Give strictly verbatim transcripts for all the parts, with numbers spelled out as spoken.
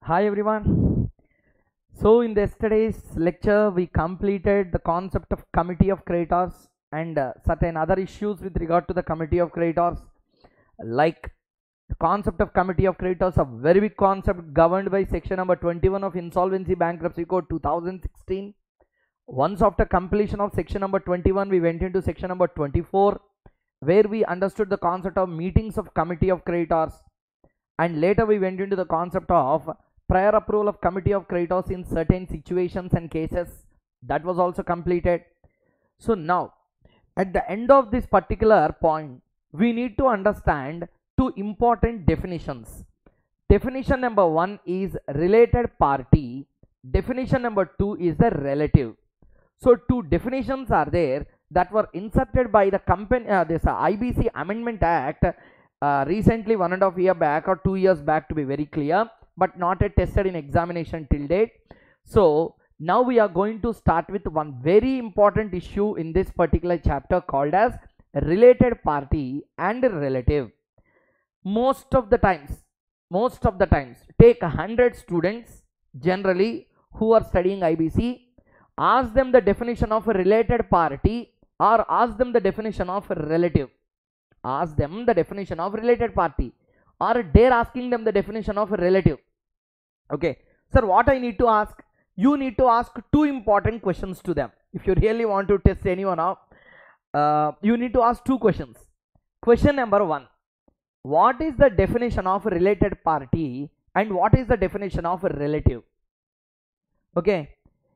Hi everyone. So in yesterday's lecture we completed the concept of committee of creditors and uh, certain other issues with regard to the committee of creditors, like the concept of committee of creditors, a very big concept governed by section number twenty-one of Insolvency Bankruptcy Code two thousand sixteen. Once after completion of section number twenty-one, we went into section number twenty-four, where we understood the concept of meetings of committee of creditors, and later we went into the concept of prior approval of committee of creditors in certain situations and cases. That was also completed. So now at the end of this particular point, we need to understand two important definitions. Definition number one is related party, definition number two is the relative. So two definitions are there that were inserted by the company uh, this uh, I B C Amendment Act uh, recently, one and a half year back or two years back to be very clear, but not yet tested in examination till date. So now we are going to start with one very important issue in this particular chapter called as related party and relative. Most of the times, most of the times, take a hundred students generally who are studying I B C, ask them the definition of a related party or ask them the definition of a relative. Ask them the definition of related party or dare asking them the definition of a relative. Okay, sir, what I need to ask? You need to ask two important questions to them. If you really want to test anyone out, uh, you need to ask two questions. Question number one, what is the definition of a related party and what is the definition of a relative? Okay,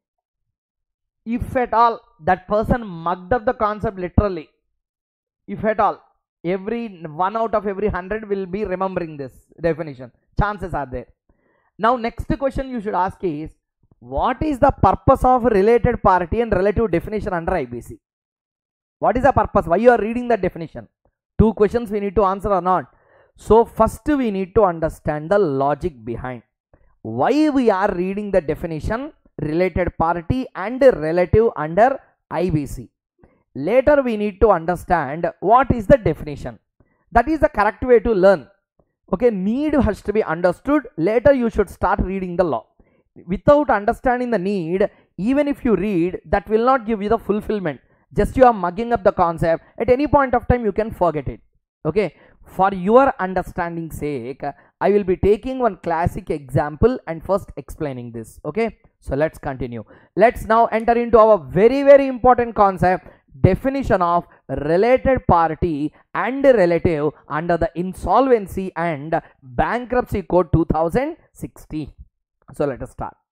if at all that person mugged up the concept literally, if at all, every one out of every hundred will be remembering this definition. Chances are there. Now next question you should ask is, what is the purpose of related party and relative definition under I B C? What is the purpose? Why you are reading that definition? Two questions we need to answer or not. So first we need to understand the logic behind why we are reading the definition related party and relative under I B C. Later we need to understand what is the definition. That is the correct way to learn. Okay, need has to be understood. Later you should start reading the law. Without understanding the need, even if you read, that will not give you the fulfillment. Just you are mugging up the concept. At any point of time you can forget it. Okay, for your understanding sake, I will be taking one classic example and first explaining this. Okay, so let's continue. Let's now enter into our very very important concept, definition of related party and relative under the Insolvency and Bankruptcy Code two thousand sixteen. So let us start.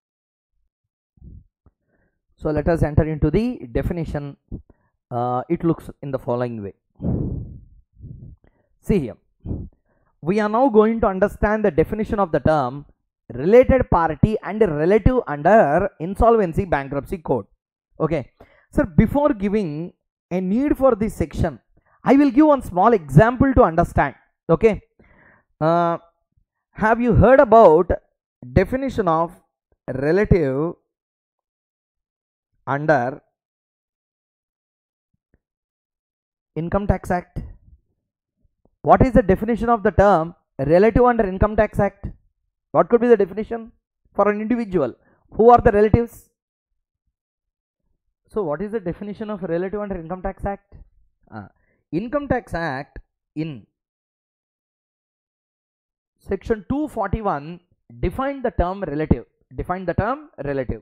So let us enter into the definition. Uh, it looks in the following way. See here, we are now going to understand the definition of the term related party and relative under Insolvency Bankruptcy Code. Okay, sir, before giving a need for this section, I will give one small example to understand. Okay, uh, have you heard about definition of relative under Income Tax Act? What is the definition of the term relative under Income Tax Act? What could be the definition for an individual? Who are the relatives? So what is the definition of relative under Income Tax Act? Uh, Income Tax Act in section two forty-one defined the term relative. Defined the term relative.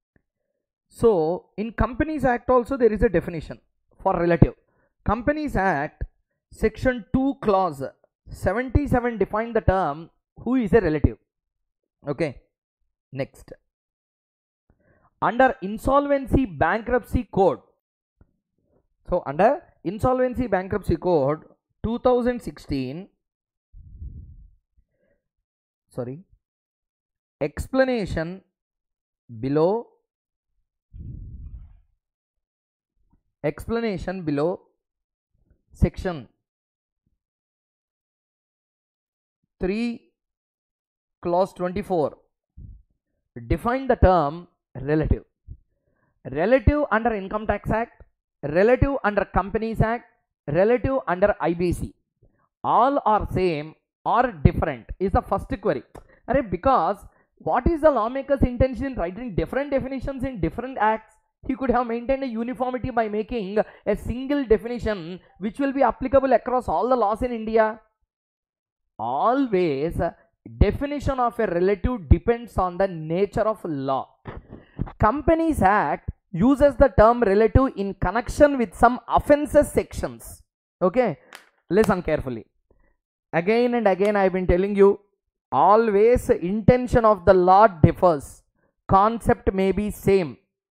So in Companies Act also there is a definition for relative. Companies Act section two clause seventy-seven defined the term who is a relative. Okay, next, under Insolvency Bankruptcy Code, so under Insolvency Bankruptcy Code two thousand sixteen, sorry, explanation below, explanation below section three clause twenty-four define the term relative. Relative under Income Tax Act, relative under Companies Act, relative under I B C, all are same or different is the first query. Because what is the lawmaker's intention in writing different definitions in different acts? He could have maintained a uniformity by making a single definition which will be applicable across all the laws in India. Always, definition of a relative depends on the nature of law. Companies Act uses the term relative in connection with some offenses sections. Okay, listen carefully. Again and again I have been telling you, always intention of the law differs, concept may be same.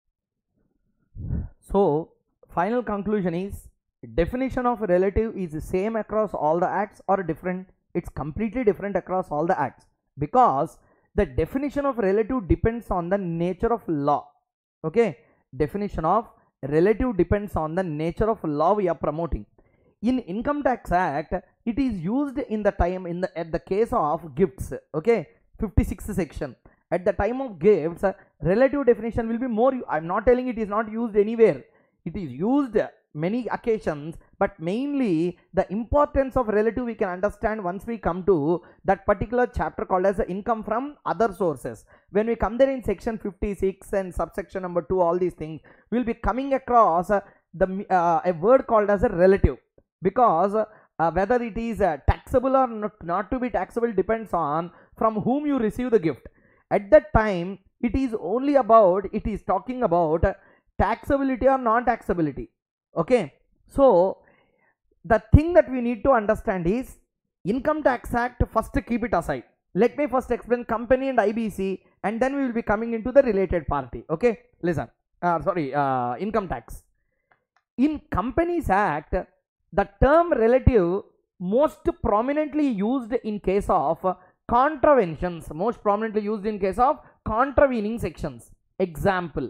So final conclusion is, definition of relative is the same across all the acts or different? It's completely different across all the acts, because the definition of relative depends on the nature of law. Okay, definition of relative depends on the nature of law we are promoting. In Income Tax Act, it is used in the time in the at the case of gifts. Okay, fifty-sixth section. At the time of gifts, relative definition will be more. I'm not telling it is not used anywhere. It is used many occasions, but mainly the importance of relative we can understand once we come to that particular chapter called as the income from other sources. When we come there in section fifty-six and subsection number two, all these things, we will be coming across uh, the uh, a word called as a relative, because uh, whether it is uh, taxable or not, not to be taxable depends on from whom you receive the gift. At that time, it is only about, it is talking about uh, taxability or non-taxability. Okay, so the thing that we need to understand is Income Tax Act. First keep it aside. Let me first explain company and I B C, and then we will be coming into the related party. Okay, listen, uh, sorry, uh, income tax. In Companies Act, the term relative most prominently used in case of contraventions, most prominently used in case of contravening sections. Example,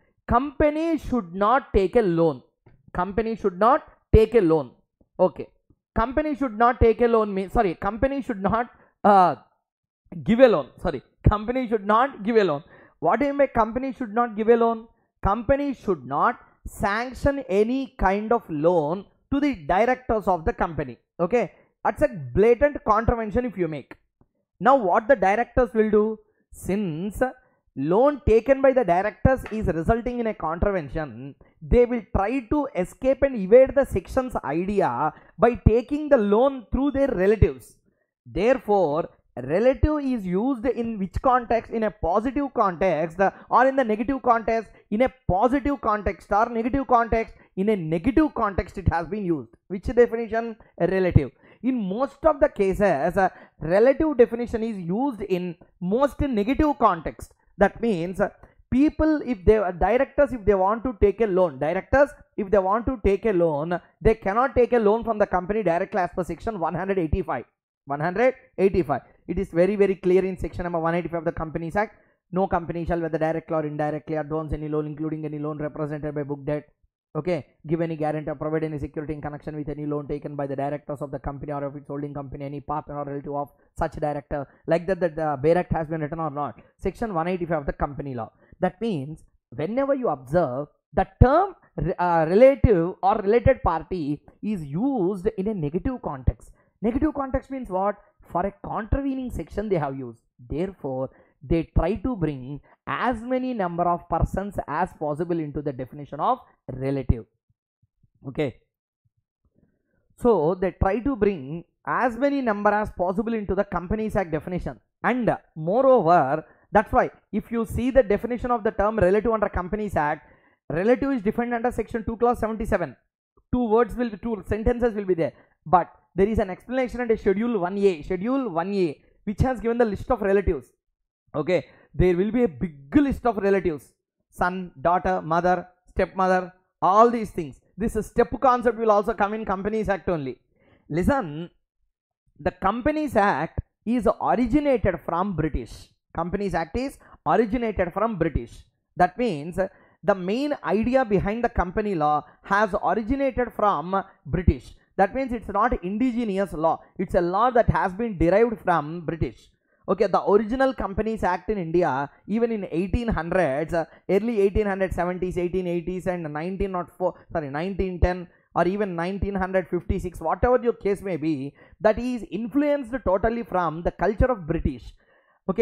company should not take a loan. Company should not take a loan. Okay, company should not take a loan means, sorry, company should not uh, give a loan. Sorry, company should not give a loan. What do you mean by company should not give a loan? Company should not sanction any kind of loan to the directors of the company. Okay, that's a blatant contravention if you make. Now what the directors will do, since loan taken by the directors is resulting in a contravention, they will try to escape and evade the section's idea by taking the loan through their relatives. Therefore, relative is used in which context? In a positive context or in the negative context? In a positive context or negative context? In a negative context it has been used. Which definition? A relative. In most of the cases, a relative definition is used in most negative context. That means people, if they directors, if they want to take a loan, directors if they want to take a loan, they cannot take a loan from the company directly as per section one eighty-five. one eighty-five. It is very very clear in section number one eighty-five of the Companies Act. No company shall, whether directly or indirectly, advance any loan, including any loan represented by book debt. Okay, give any guarantee or provide any security in connection with any loan taken by the directors of the company or of its holding company, any partner or relative of such director. Like that, that the Bear Act has been written or not. Section one eighty-five of the company law. That means whenever you observe the term uh, relative or related party is used in a negative context. Negative context means what? For a contravening section they have used. Therefore, they try to bring as many number of persons as possible into the definition of relative. Okay, so they try to bring as many number as possible into the Companies Act definition. And moreover, that's why if you see the definition of the term relative under Companies Act, relative is defined under section two clause seventy-seven. Two words will be, two sentences will be there, but there is an explanation under schedule one A. Schedule one A, which has given the list of relatives. Okay, there will be a big list of relatives: son, daughter, mother, stepmother, all these things. This step concept will also come in Companies Act only. Listen, the Companies Act is originated from British. Companies Act is originated from British. That means the main idea behind the company law has originated from British. That means it's not indigenous law. It's a law that has been derived from British. Okay, the original Companies Act in India, even in eighteen hundreds, uh, early eighteen seventies, eighteen eighties and nineteen oh four, sorry, nineteen ten or even nineteen fifty-six, whatever your case may be, that is influenced totally from the culture of British. Okay,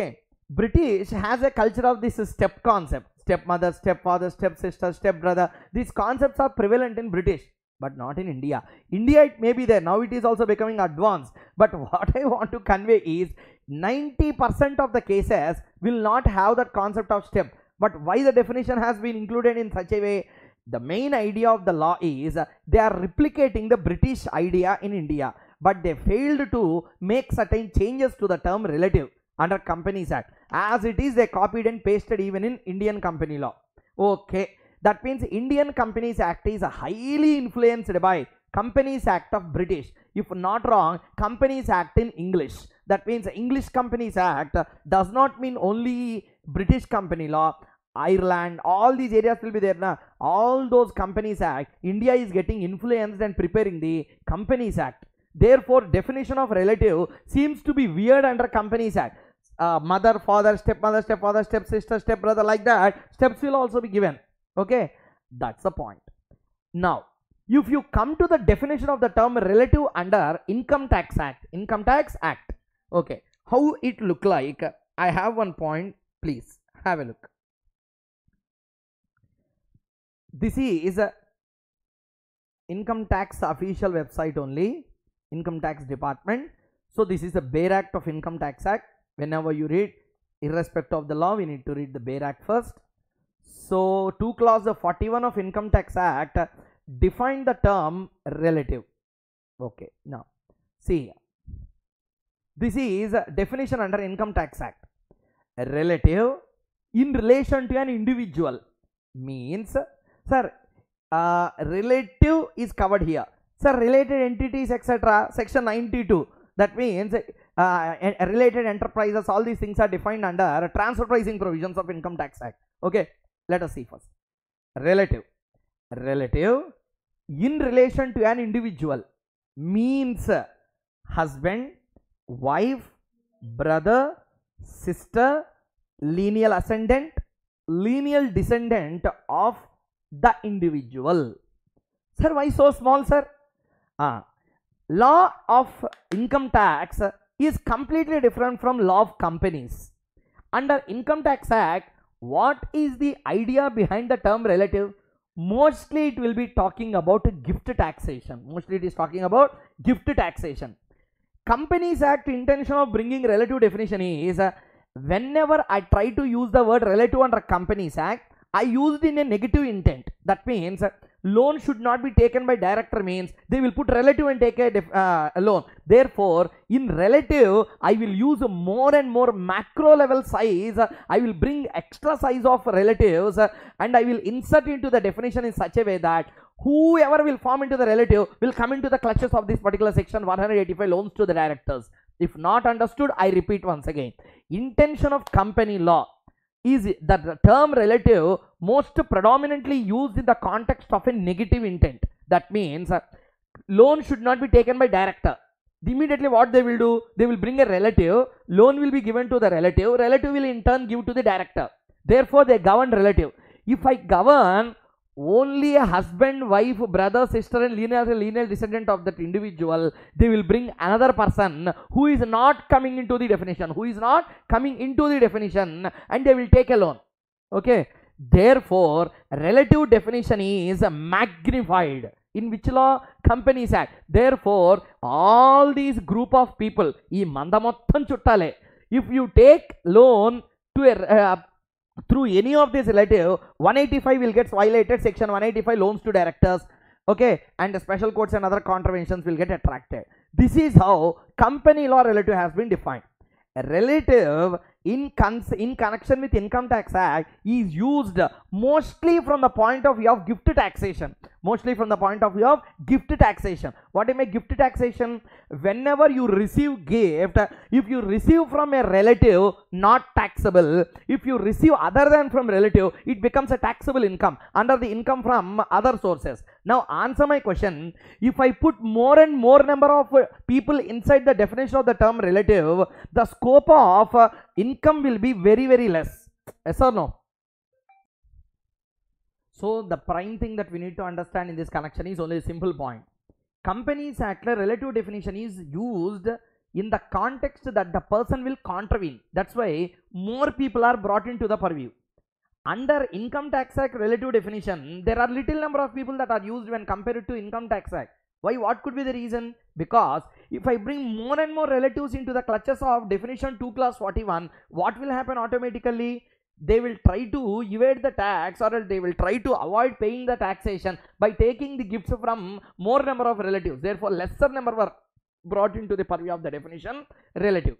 British has a culture of this step concept. Stepmother, stepfather, stepsister, stepbrother. These concepts are prevalent in British, but not in India. India, it may be there. Now it is also becoming advanced. But what I want to convey is ninety percent of the cases will not have that concept of step. But why the definition has been included in such a way? The main idea of the law is they are replicating the British idea in India, but they failed to make certain changes to the term relative under Companies Act. As it is, they copied and pasted even in Indian company law. Okay, that means Indian Companies Act is highly influenced by Companies Act of British. If not wrong, Companies Act in English. That means English Companies Act does not mean only British company law. Ireland, all these areas will be there now. All those Companies Act, India is getting influenced and preparing the Companies Act. Therefore, definition of relative seems to be weird under Companies Act. Uh, mother, father, stepmother, stepfather, stepsister, stepbrother, like that, steps will also be given. Okay, that's the point. Now, if you come to the definition of the term relative under Income Tax Act, Income Tax Act, okay, how it look like? I have one point, please have a look. This is a income tax official website only, income tax department. So this is a Bare Act of Income Tax Act. Whenever you read, irrespective of the law, we need to read the Bare Act first. So two clause of forty-one of Income Tax Act define the term relative. Okay, now see, this is a definition under Income Tax Act. A relative in relation to an individual means, sir, uh, relative is covered here. Sir, related entities, et cetera. Section ninety-two. That means uh, related enterprises, all these things are defined under transfer pricing provisions of Income Tax Act. Okay, let us see first. Relative. Relative in relation to an individual means husband, wife, brother, sister, lineal ascendant, lineal descendant of the individual. Sir, why so small, sir? Ah, law of income tax is completely different from law of companies. Under Income Tax Act, what is the idea behind the term relative? Mostly it will be talking about gift taxation. Mostly it is talking about gift taxation. Companies Act intention of bringing relative definition is, uh, whenever I try to use the word relative under Companies Act, I used in a negative intent. That means uh, loan should not be taken by director, means they will put relative and take a, uh, a loan. Therefore, in relative, I will use more and more macro level size. I will bring extra size of relatives uh, and I will insert into the definition in such a way that whoever will form into the relative will come into the clutches of this particular section one hundred eighty-five, loans to the directors. If not understood, I repeat once again. Intention of company law is that the term relative most predominantly used in the context of a negative intent. That means uh, loan should not be taken by director. Immediately what they will do, they will bring a relative, loan will be given to the relative, relative will in turn give to the director. Therefore they govern relative. If I govern only a husband, wife, brother, sister and lineal, lineal descendant of that individual, they will bring another person who is not coming into the definition, who is not coming into the definition, and they will take a loan. Okay, therefore relative definition is magnified. In which law? Companies Act. Therefore all these group of people, ee manda mottham chuttale, if you take loan to a uh, through any of these relative, one eighty-five will get violated, section one eighty-five, loans to directors, okay, and the special courts and other contraventions will get attracted. This is how company law relative has been defined. A relative in, cons in connection with Income Tax Act is used mostly from the point of view of gift taxation. Mostly from the point of view of gift taxation. What am I gift taxation? Whenever you receive gift, if you receive from a relative, not taxable. If you receive other than from relative, it becomes a taxable income under the income from other sources. Now answer my question. If I put more and more number of people inside the definition of the term relative, the scope of uh, income will be very very less. Yes or no? So the prime thing that we need to understand in this connection is only a simple point. Companies Act relative definition is used in the context that the person will contravene. That's why more people are brought into the purview. Under Income Tax Act relative definition, there are little number of people that are used when compared to Income Tax Act. Why? What could be the reason? Because if I bring more and more relatives into the clutches of definition two clause forty-one, what will happen automatically? They will try to evade the tax, or they will try to avoid paying the taxation by taking the gifts from more number of relatives. Therefore, lesser number were brought into the purview of the definition relative.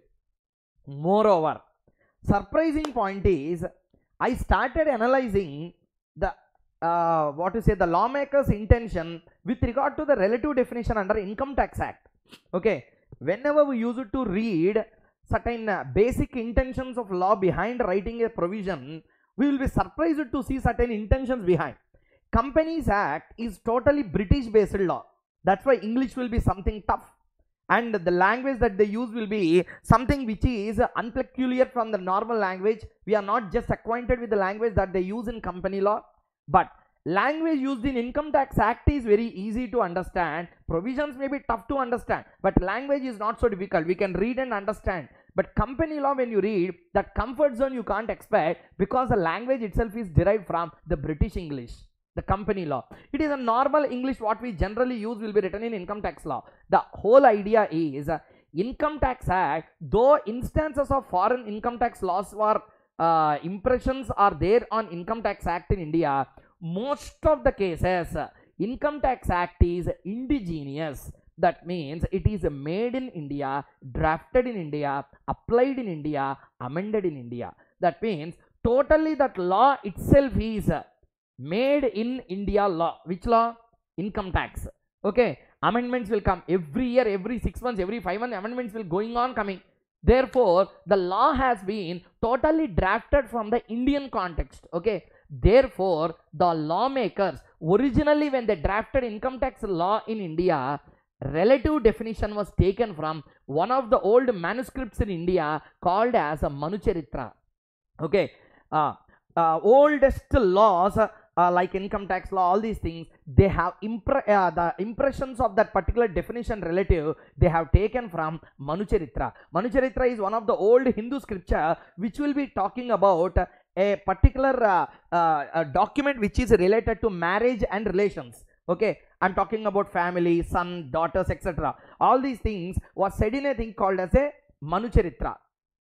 Moreover, surprising point is, I started analyzing the uh, what to say the lawmakers' intention with regard to the relative definition under Income Tax Act. Okay, whenever we use it to read certain uh, basic intentions of law behind writing a provision, we will be surprised to see certain intentions behind. Companies Act is totally British based law. That's why English will be something tough, and the language that they use will be something which is unpeculiar from the normal language. We are not just acquainted with the language that they use in company law, but language used in Income Tax Act is very easy to understand. Provisions may be tough to understand, but language is not so difficult. We can read and understand. But company law, when you read, that comfort zone you can't expect, because the language itself is derived from the British English, the company law. It is a normal English what we generally use will be written in income tax law. The whole idea is uh, Income Tax Act, though instances of foreign income tax laws or uh, impressions are there on Income Tax Act in India, most of the cases uh, Income Tax Act is indigenous. That means it is made in India, drafted in India, applied in India, amended in India. That means totally that law itself is uh, made in India law. Which law? Income tax. Okay, amendments will come every year, every six months, every five months, amendments will going on coming. Therefore, the law has been totally drafted from the Indian context. Okay, therefore, the lawmakers originally when they drafted income tax law in India, relative definition was taken from one of the old manuscripts in India called as a Manucharitra. Okay, uh, uh, oldest laws uh, uh, like income tax law, all these things, they have impre uh, the impressions of that particular definition relative, they have taken from Manucharitra. Manucharitra is one of the old Hindu scripture which will be talking about a particular uh, uh, a document which is related to marriage and relations. Okay, I'm talking about family, son, daughters, et cetera. All these things was said in a thing called as a Manucharitra,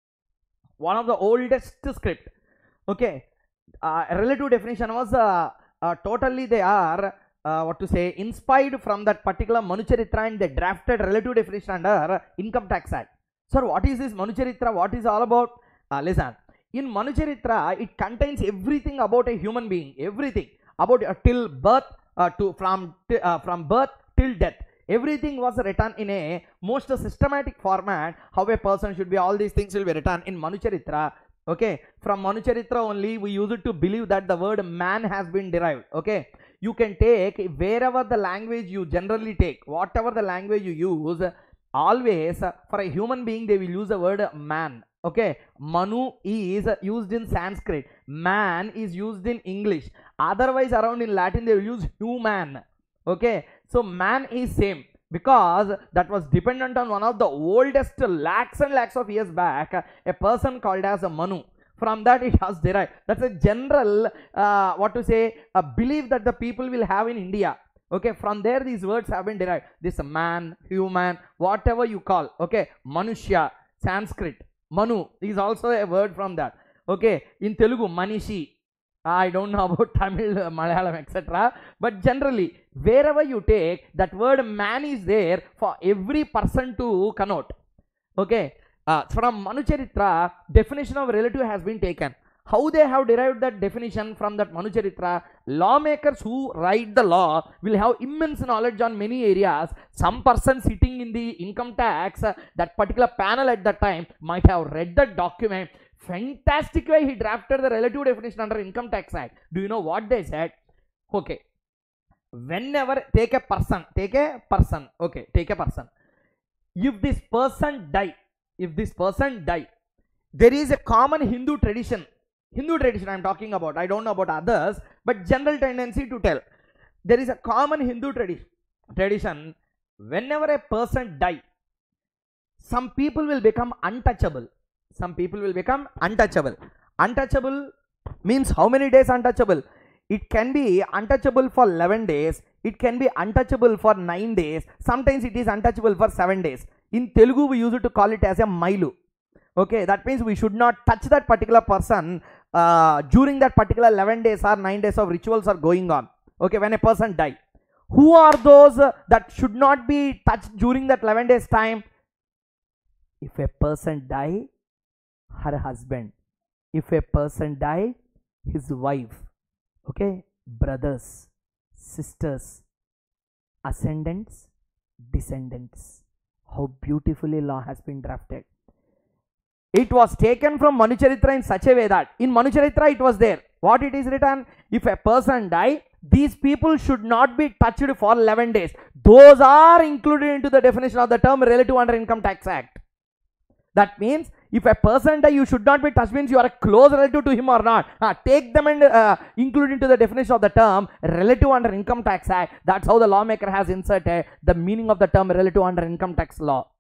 one of the oldest script. Okay, uh, relative definition was uh, uh, totally they are uh, what to say inspired from that particular Manucharitra, and they drafted relative definition under Income Tax Act. Sir, what is this Manucharitra? What is all about? Uh, listen, in Manucharitra it contains everything about a human being, everything about uh, till birth. Uh, to from uh, from birth till death, everything was written in a most systematic format. How a person should be, all these things will be written in Manucharitra. Okay, from Manucharitra only we use it to believe that the word man has been derived. Okay, you can take wherever the language you generally take, whatever the language you use, always uh, for a human being they will use the word man. Okay, Manu is used in Sanskrit, man is used in English, otherwise around in Latin they will use human. Okay, so man is same because that was dependent on one of the oldest lakhs and lakhs of years back, a person called as a Manu. From that it has derived. That's a general uh, what to say a belief that the people will have in India. Okay, from there these words have been derived. This man, human, whatever you call. Okay, Manushya, Sanskrit. Manu is also a word from that. Okay, in Telugu, Manishi. I don't know about Tamil, Malayalam, et cetera. But generally, wherever you take, that word man is there for every person to connote. Okay, uh, from Manucharitra, definition of relative has been taken. How they have derived that definition from that Manucharitra? Lawmakers who write the law will have immense knowledge on many areas. Some person sitting in the income tax, uh, that particular panel at that time might have read the document. Fantastic way he drafted the relative definition under Income Tax Act. Do you know what they said? Okay, whenever take a person, take a person. Okay, take a person. If this person die, if this person die, there is a common Hindu tradition. Hindu tradition I am talking about, I don't know about others, but general tendency to tell. There is a common Hindu tradition. Tradition, whenever a person die, some people will become untouchable. Some people will become untouchable. Untouchable means how many days untouchable? It can be untouchable for eleven days. It can be untouchable for nine days. Sometimes it is untouchable for seven days. In Telugu, we use it to call it as a mailu. Okay, that means we should not touch that particular person uh, during that particular eleven days or nine days of rituals are going on. Okay, when a person dies. Who are those uh, that should not be touched during that eleven days time? If a person die, her husband. If a person die, his wife. Okay, brothers, sisters, ascendants, descendants. How beautifully law has been drafted. It was taken from Manu Charitra in such a way that in Manu Charitra it was there. What it is written? If a person die, these people should not be touched for eleven days. Those are included into the definition of the term relative under Income Tax Act. That means if a person die, you should not be touched means you are a close relative to him or not. Uh, take them and uh, include into the definition of the term relative under Income Tax Act. That's how the lawmaker has inserted the meaning of the term relative under income tax law.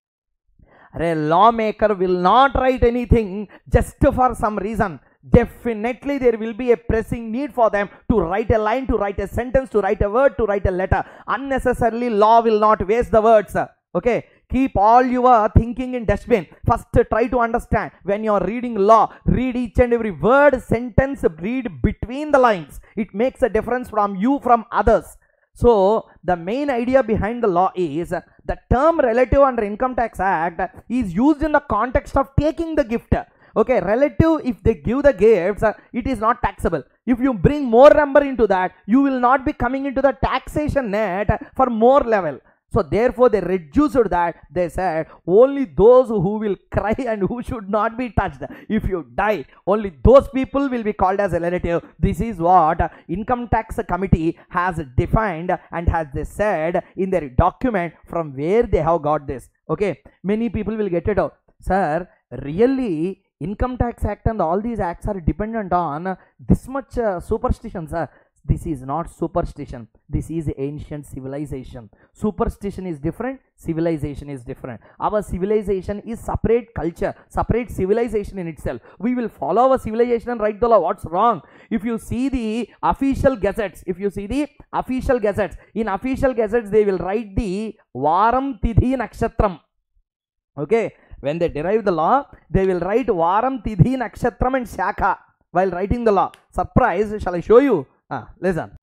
A lawmaker will not write anything just for some reason. Definitely there will be a pressing need for them to write a line, to write a sentence, to write a word, to write a letter. Unnecessarily law will not waste the words. Okay, keep all your thinking in dustbin. First try to understand. When you are reading law, read each and every word, sentence, read between the lines. It makes a difference from you, from others. So the main idea behind the law is the term relative under Income Tax Act is used in the context of taking the gift. Okay, relative, if they give the gifts, it is not taxable. If you bring more number into that, you will not be coming into the taxation net for more level. So therefore they reduced that. They said only those who will cry and who should not be touched. If you die, only those people will be called as a relative. This is what Income Tax Committee has defined and has they said in their document from where they have got this. Okay, many people will get it out. Sir, really Income Tax Act and all these acts are dependent on this much uh, superstition, sir. This is not superstition. This is ancient civilization. Superstition is different. Civilization is different. Our civilization is separate culture, separate civilization in itself. We will follow our civilization and write the law. What's wrong? If you see the official gazettes, if you see the official gazettes, in official gazettes they will write the Varam Tidhi Nakshatram. Okay. When they derive the law, they will write Varam Tidhi Nakshatram and Shakha while writing the law. Surprise, shall I show you? Ah, listen.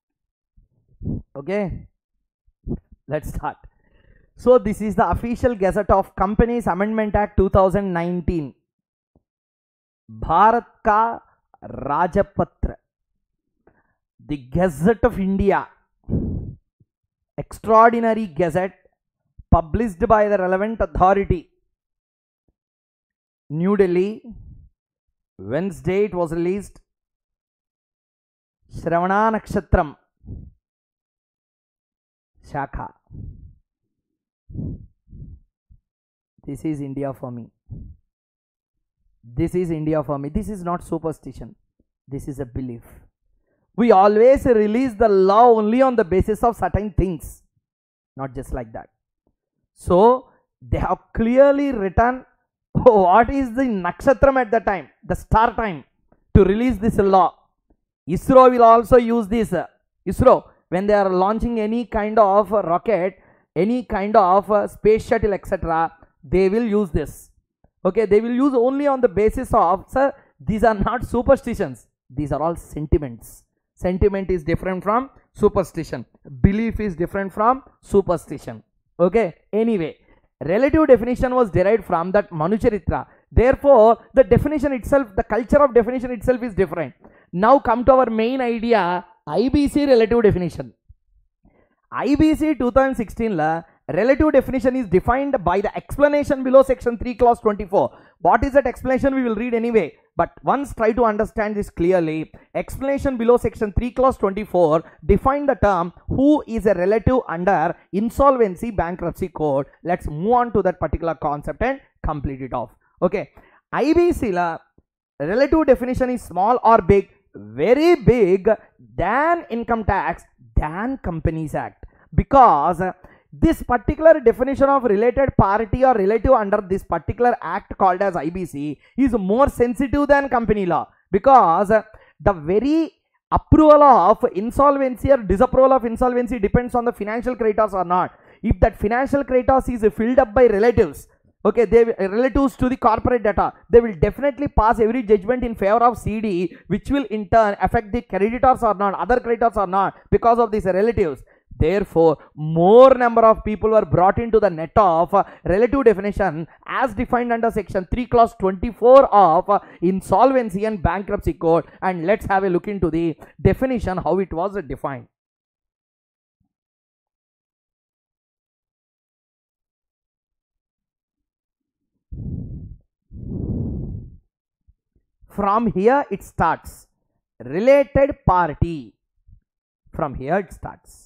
Okay, let's start. So this is the official gazette of Companies Amendment Act two thousand nineteen. Bharat Ka Rajapatra. The Gazette of India. Extraordinary Gazette published by the relevant authority. New Delhi, Wednesday it was released. Shravana Nakshatram, Shakha. This is India for me. This is India for me. This is not superstition. This is a belief. We always release the law only on the basis of certain things, not just like that. So they have clearly written what is the nakshatram at the time, the star time, to release this law. ISRO will also use this. Uh, ISRO, when they are launching any kind of uh, rocket, any kind of uh, space shuttle, et cetera, they will use this. Okay, they will use only on the basis of, sir, these are not superstitions. These are all sentiments. Sentiment is different from superstition. Belief is different from superstition. Okay, anyway, relative definition was derived from that Manu Charitra. Therefore, the definition itself, the culture of definition itself is different. Now come to our main idea, I B C relative definition. I B C twenty sixteen la relative definition is defined by the explanation below section three clause twenty-four. What is that explanation? We will read anyway. But once try to understand this clearly. Explanation below section three clause twenty-four define the term who is a relative under insolvency bankruptcy code. Let's move on to that particular concept and complete it off. Okay. I B C la relative definition is small or big, very big than income tax, than Companies Act, because This particular definition of related party or relative under this particular act called as I B C is more sensitive than company law, because the very approval of insolvency or disapproval of insolvency depends on the financial creditors or not. If that financial creditors is filled up by relatives, okay, they relatives to the corporate debtor, they will definitely pass every judgment in favor of C D, which will in turn affect the creditors or not, other creditors or not, because of these relatives. Therefore, more number of people were brought into the net of uh, relative definition as defined under section three clause twenty-four of uh, Insolvency and Bankruptcy Code. And let's have a look into the definition, how it was defined. From here it starts. Related party. From here it starts.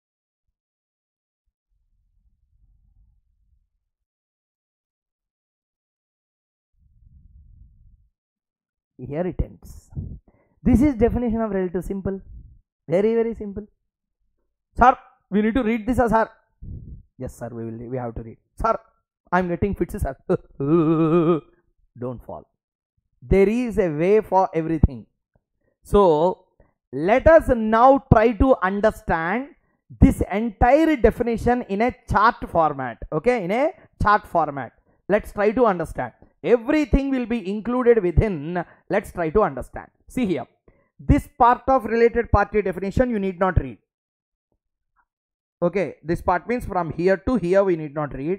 Here it ends. This is definition of relative. Simple. Very, very simple. Sir, we need to read this, sir. Yes, sir, we will. We have to read. Sir, I am getting fits, sir. Don't fall. There is a way for everything. So, let us now try to understand this entire definition in a chart format. Okay, in a chart format. Let's try to understand. Everything will be included within. Let's try to understand. See here. This part of related party definition you need not read. Okay, this part means from here to here we need not read.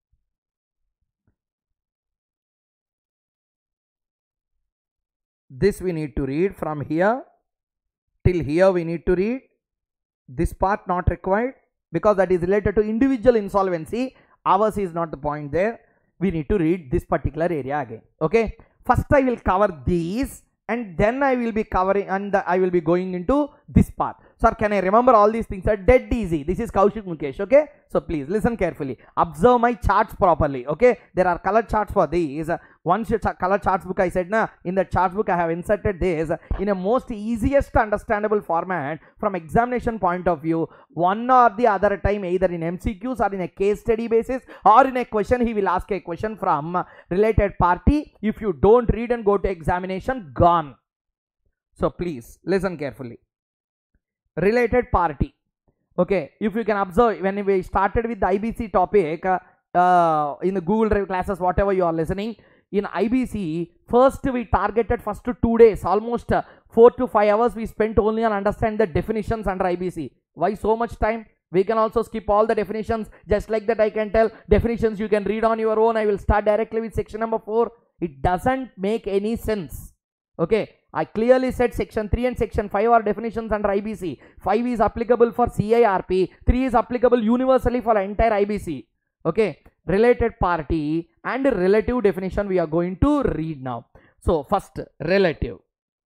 This we need to read. From here till here we need to read. This part not required, because that is related to individual insolvency. Ours is not the point there. We need to read this particular area again. Okay, first I will cover these, and then I will be covering, and I will be going into this part. Sir, can I remember all these things are dead easy? This is Kaushik Mukesh. Okay, so please listen carefully, observe my charts properly. Okay, there are color charts for these. Once your ch color charts book I said na, in the charts book I have inserted this in a most easiest understandable format from examination point of view. One or the other time, either in M C Qs or in a case study basis or in a question, he will ask a question from related party. If you don't read and go to examination, gone. So please listen carefully. Related party. Okay, if you can observe, when we started with the I B C topic uh, uh, in the Google Drive classes, whatever you are listening, in I B C, first we targeted first two days, almost uh, four to five hours we spent only on understand the definitions under I B C. Why so much time? We can also skip all the definitions. Just like that I can tell definitions you can read on your own. I will start directly with section number four. It doesn't make any sense. Okay, I clearly said section three and section five are definitions under I B C. five is applicable for C I R P. three is applicable universally for entire I B C. Okay, related party and relative definition we are going to read now. So first, relative.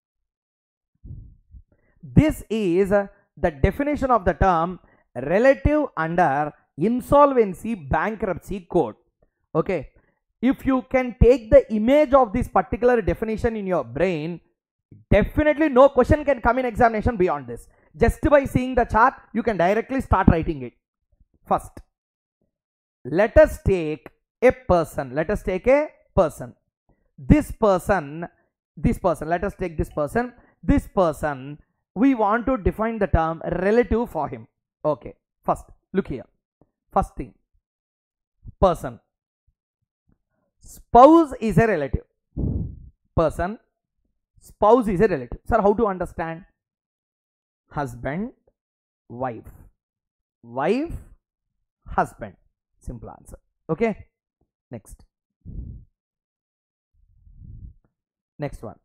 This is the definition of the term relative under Insolvency Bankruptcy Code. Okay, if you can take the image of this particular definition in your brain, definitely no question can come in examination beyond this. Just by seeing the chart, you can directly start writing it. First, let us take a person. Let us take a person. This person, this person, let us take this person. This person, we want to define the term relative for him. Okay, first, look here. First thing, person. Spouse is a relative. Person, spouse is a relative. Sir, how to understand? Husband, wife. Wife, husband. Simple answer. Okay. Next. Next one.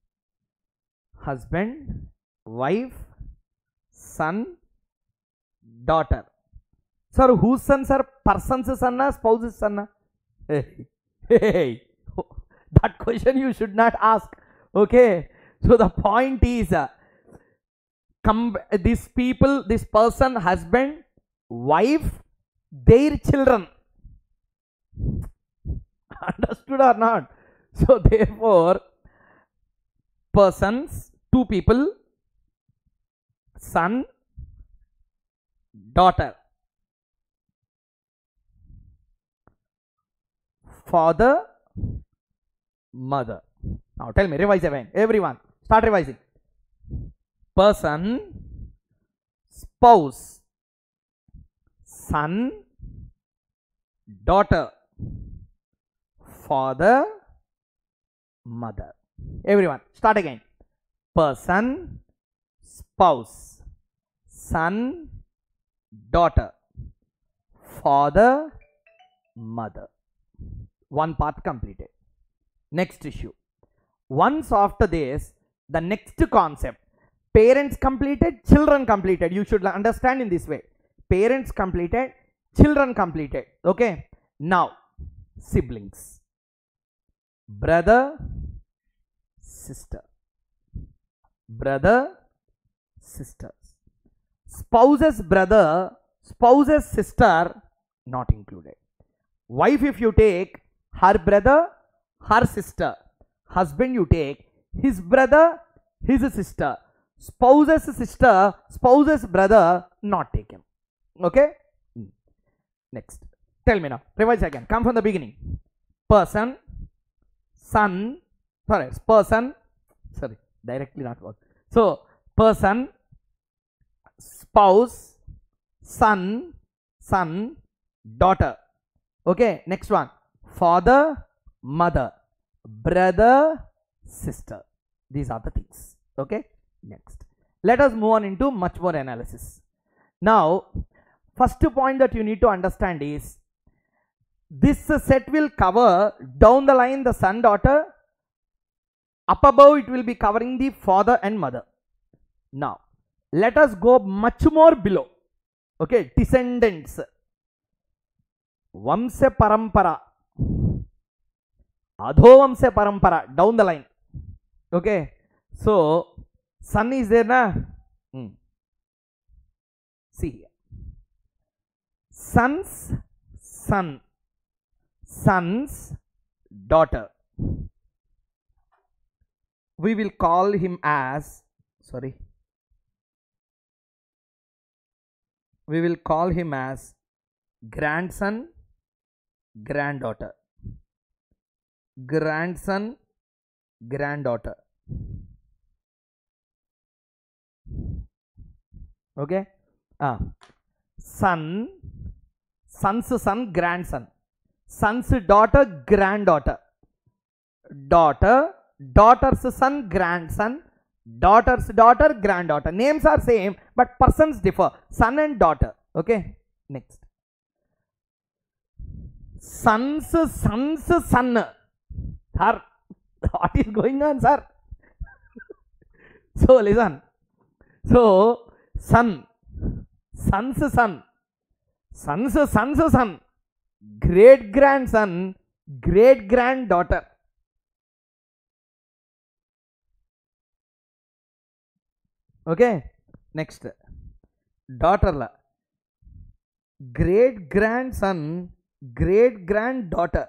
Husband, wife, son, daughter. Sir, whose son, sir? Person's son, spouse's son? Hey, hey, that question you should not ask. Okay. So the point is, uh, come these people, this person, husband, wife, their children. Understood or not? So therefore, persons, two people, son, daughter. father, mother. Now tell me, revise again. Everyone, start revising. Person, spouse, son, daughter, father, mother. Everyone, start again. Person, spouse, son, daughter, father, mother. One part completed. Next issue. Once after this, the next concept, parents completed, children completed. You should understand in this way. Parents completed, children completed. Okay. Now, siblings. Brother, sister. Brother, sisters. Spouse's brother, spouse's sister, not included. Wife, if you take her brother, her sister. Husband, you take his brother, his sister. Spouse's sister, spouse's brother, not taken. Okay. Next. Tell me now. Revise again. Come from the beginning. Person, son, sorry, person, sorry, directly not work. So, person, spouse, son, son, daughter. Okay. Next one. Father, mother, brother, sister. These are the things. Okay. Next, let us move on into much more analysis. Now, first point that you need to understand is this set will cover down the line the son, daughter. Up above it will be covering the father and mother. Now, let us go much more below. Okay, descendants. Vamsya parampara. Adhovamsya parampara, down the line. Okay, so son is there na? Hmm. See here. Son's son, son's daughter. We will call him as, sorry, we will call him as grandson, granddaughter. Grandson, granddaughter. Okay. Ah, son, son's son, grandson. Son's daughter, granddaughter. Daughter, daughter's son, grandson. Daughter's daughter, granddaughter. Names are same, but persons differ. Son and daughter. Okay. Next. Son's son's son. Sir, what is going on, sir? So listen. So son, son's son, son's son's son, great grandson, great granddaughter. Okay. Next, daughter la, great grandson, great granddaughter.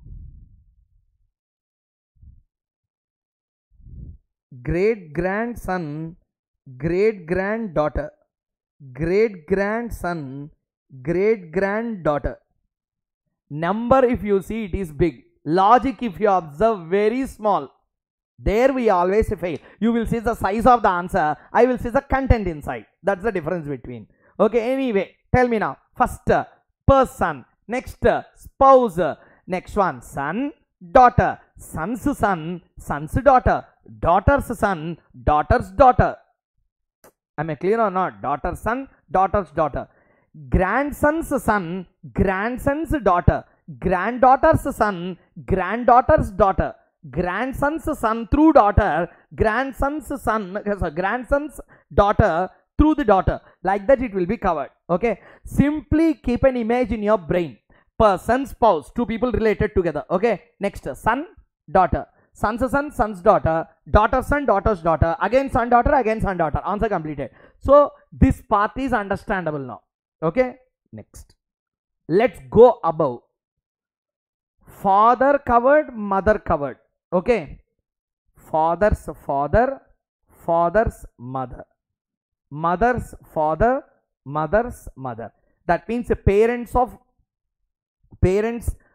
Great grandson, great granddaughter. Great grandson, great granddaughter. Number, if you see, it is big. Logic, if you observe, very small. There we always fail. You will see the size of the answer. I will see the content inside. That's the difference between. Okay, anyway, tell me now. First, person. Next, spouse. Next one, son, daughter. Son's son, son's daughter. Daughter's son, daughter's daughter. Am I clear or not? Daughter's son, daughter's daughter. Grandson's son, grandson's daughter. Granddaughter's son, granddaughter's daughter. Grandson's son through daughter, grandson's son, sorry, grandson's daughter through the daughter. Like that it will be covered. Okay. Simply keep an image in your brain. Person, spouse, two people related together. Okay. Next, son, daughter. Son's son, son's daughter, daughter's son, daughter's daughter, again son, daughter, again son, daughter. Answer completed. So this part is understandable now. Okay. Next, let's go above. Father covered, mother covered. Okay. Father's father, father's mother. Mother's father, mother's mother. That means parents of parents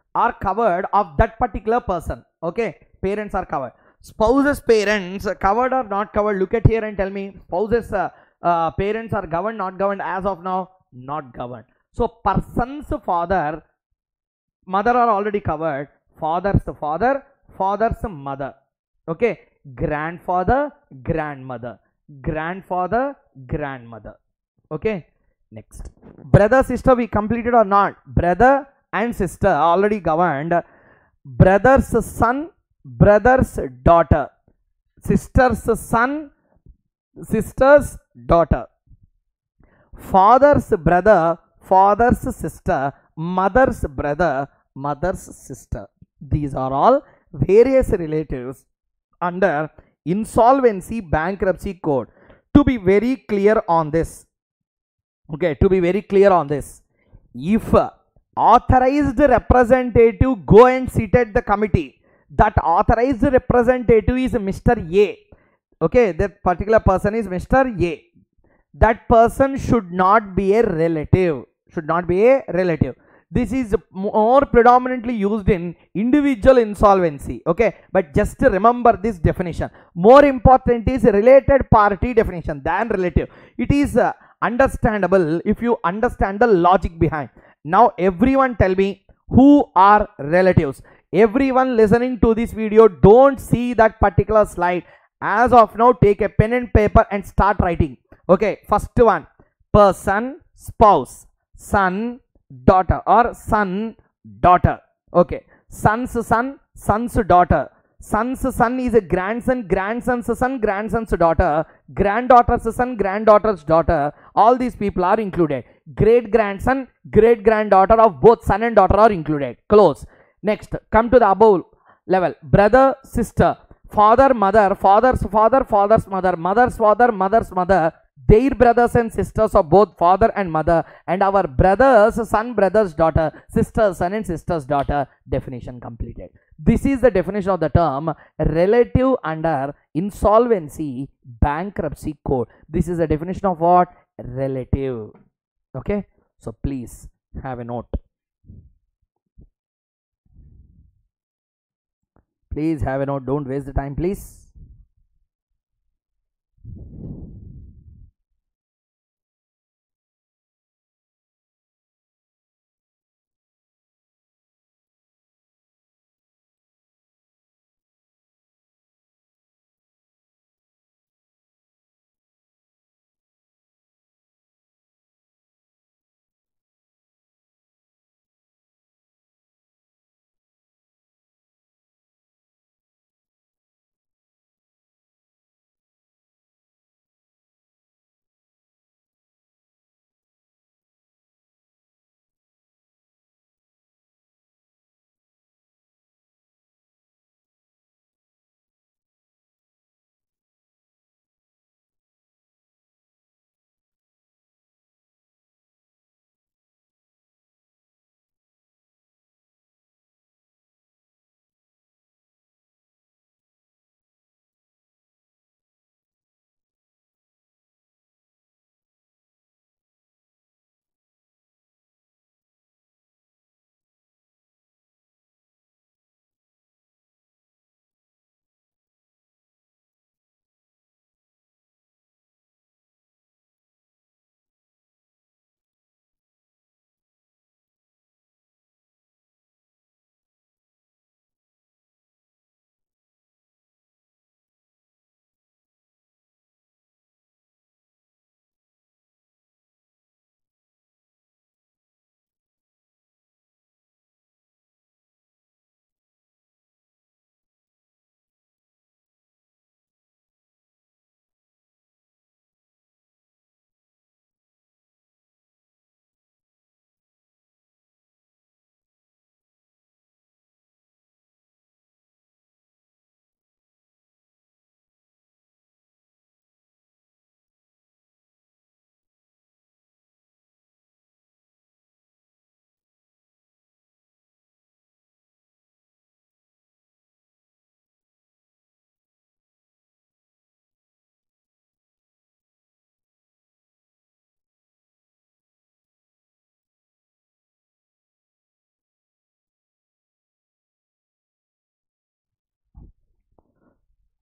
are covered of that particular person. Okay, parents are covered. Spouses parents covered or not covered? Look at here and tell me. Spouses uh, uh, parents are governed, not governed? As of now, not governed. So person's father mother are already covered. Father's father, father's mother. Okay, grandfather, grandmother, grandfather, grandmother. Okay, next, brother sister we completed or not? Brother and sister already governed. Brother's son, brother's daughter, sister's son, sister's daughter, father's brother, father's sister, mother's brother, mother's sister. These are all various relatives under insolvency bankruptcy code. To be very clear on this, okay, to be very clear on this, if authorized representative go and sit at the committee, that authorized representative is Mister A. Okay, that particular person is Mister A. That person should not be a relative. Should not be a relative. This is more predominantly used in individual insolvency. Okay, but just remember this definition. More important is related party definition than relative. It is uh, understandable if you understand the logic behind. Now everyone tell me who are relatives. Everyone listening to this video, don't see that particular slide. As of now, take a pen and paper and start writing. Okay, first one, person, spouse, son, daughter, or son, daughter. Okay, son's son, son's daughter. Son's son is a grandson, grandson's son, grandson's daughter, granddaughter's son, granddaughter's daughter. All these people are included. Great grandson, great granddaughter of both son and daughter are included. Close. Next, come to the above level. Brother, sister, father, mother, father's father, father's mother, mother's father, mother's mother, their brothers and sisters of both father and mother, and our brother's son, brother's daughter, sister's son and sister's daughter. Definition completed. This is the definition of the term relative under insolvency bankruptcy code. This is the definition of what? Relative. Okay, so please have a note. Please have a note. Don't waste the time, please.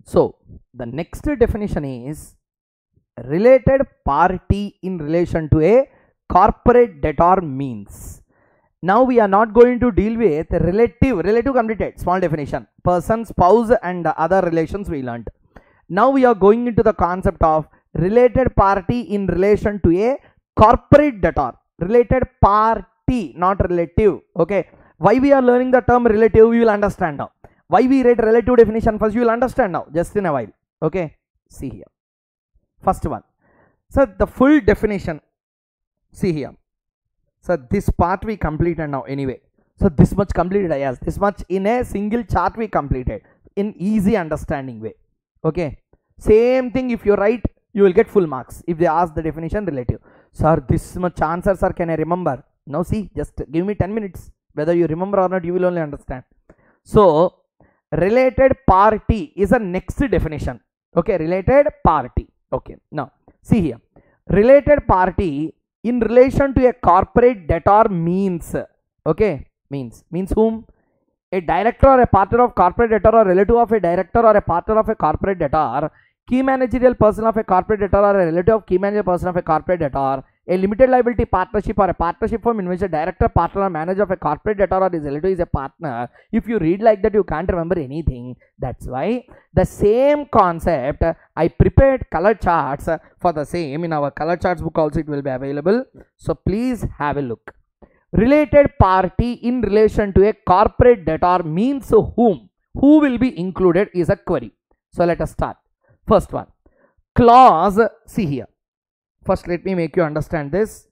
So the next definition is related party in relation to a corporate debtor means. Now we are not going to deal with relative, relative completed, small definition, person, spouse and other relations we learned. Now we are going into the concept of related party in relation to a corporate debtor. Related party, not relative. Okay. Why we are learning the term relative, we will understand now. Why we read relative definition first, you will understand now, just in a while. Okay. See here. First one. So the full definition. See here. So this part we completed now anyway. So this much completed, yes. This much in a single chart we completed in easy understanding way. Okay. Same thing if you write, you will get full marks if they ask the definition relative. Sir, this much answer, sir, can I remember? Now see, just give me ten minutes. Whether you remember or not, you will only understand. So related party is a next definition. Okay, related party. Okay, now see here. Related party in relation to a corporate debtor means, okay, means, means whom? A director or a partner of corporate debtor or relative of a director or a partner of a corporate debtor, key managerial person of a corporate debtor or a relative of key managerial person of a corporate debtor, a limited liability partnership or a partnership firm in which a director, partner or manager of a corporate debtor or his relative is a partner. If you read like that, you can't remember anything. That's why the same concept, I prepared color charts for the same. In our color charts book also it will be available. So please have a look. Related party in relation to a corporate debtor means whom? Who will be included is a query. So let us start. First one. Clause, see here. First, let me make you understand this.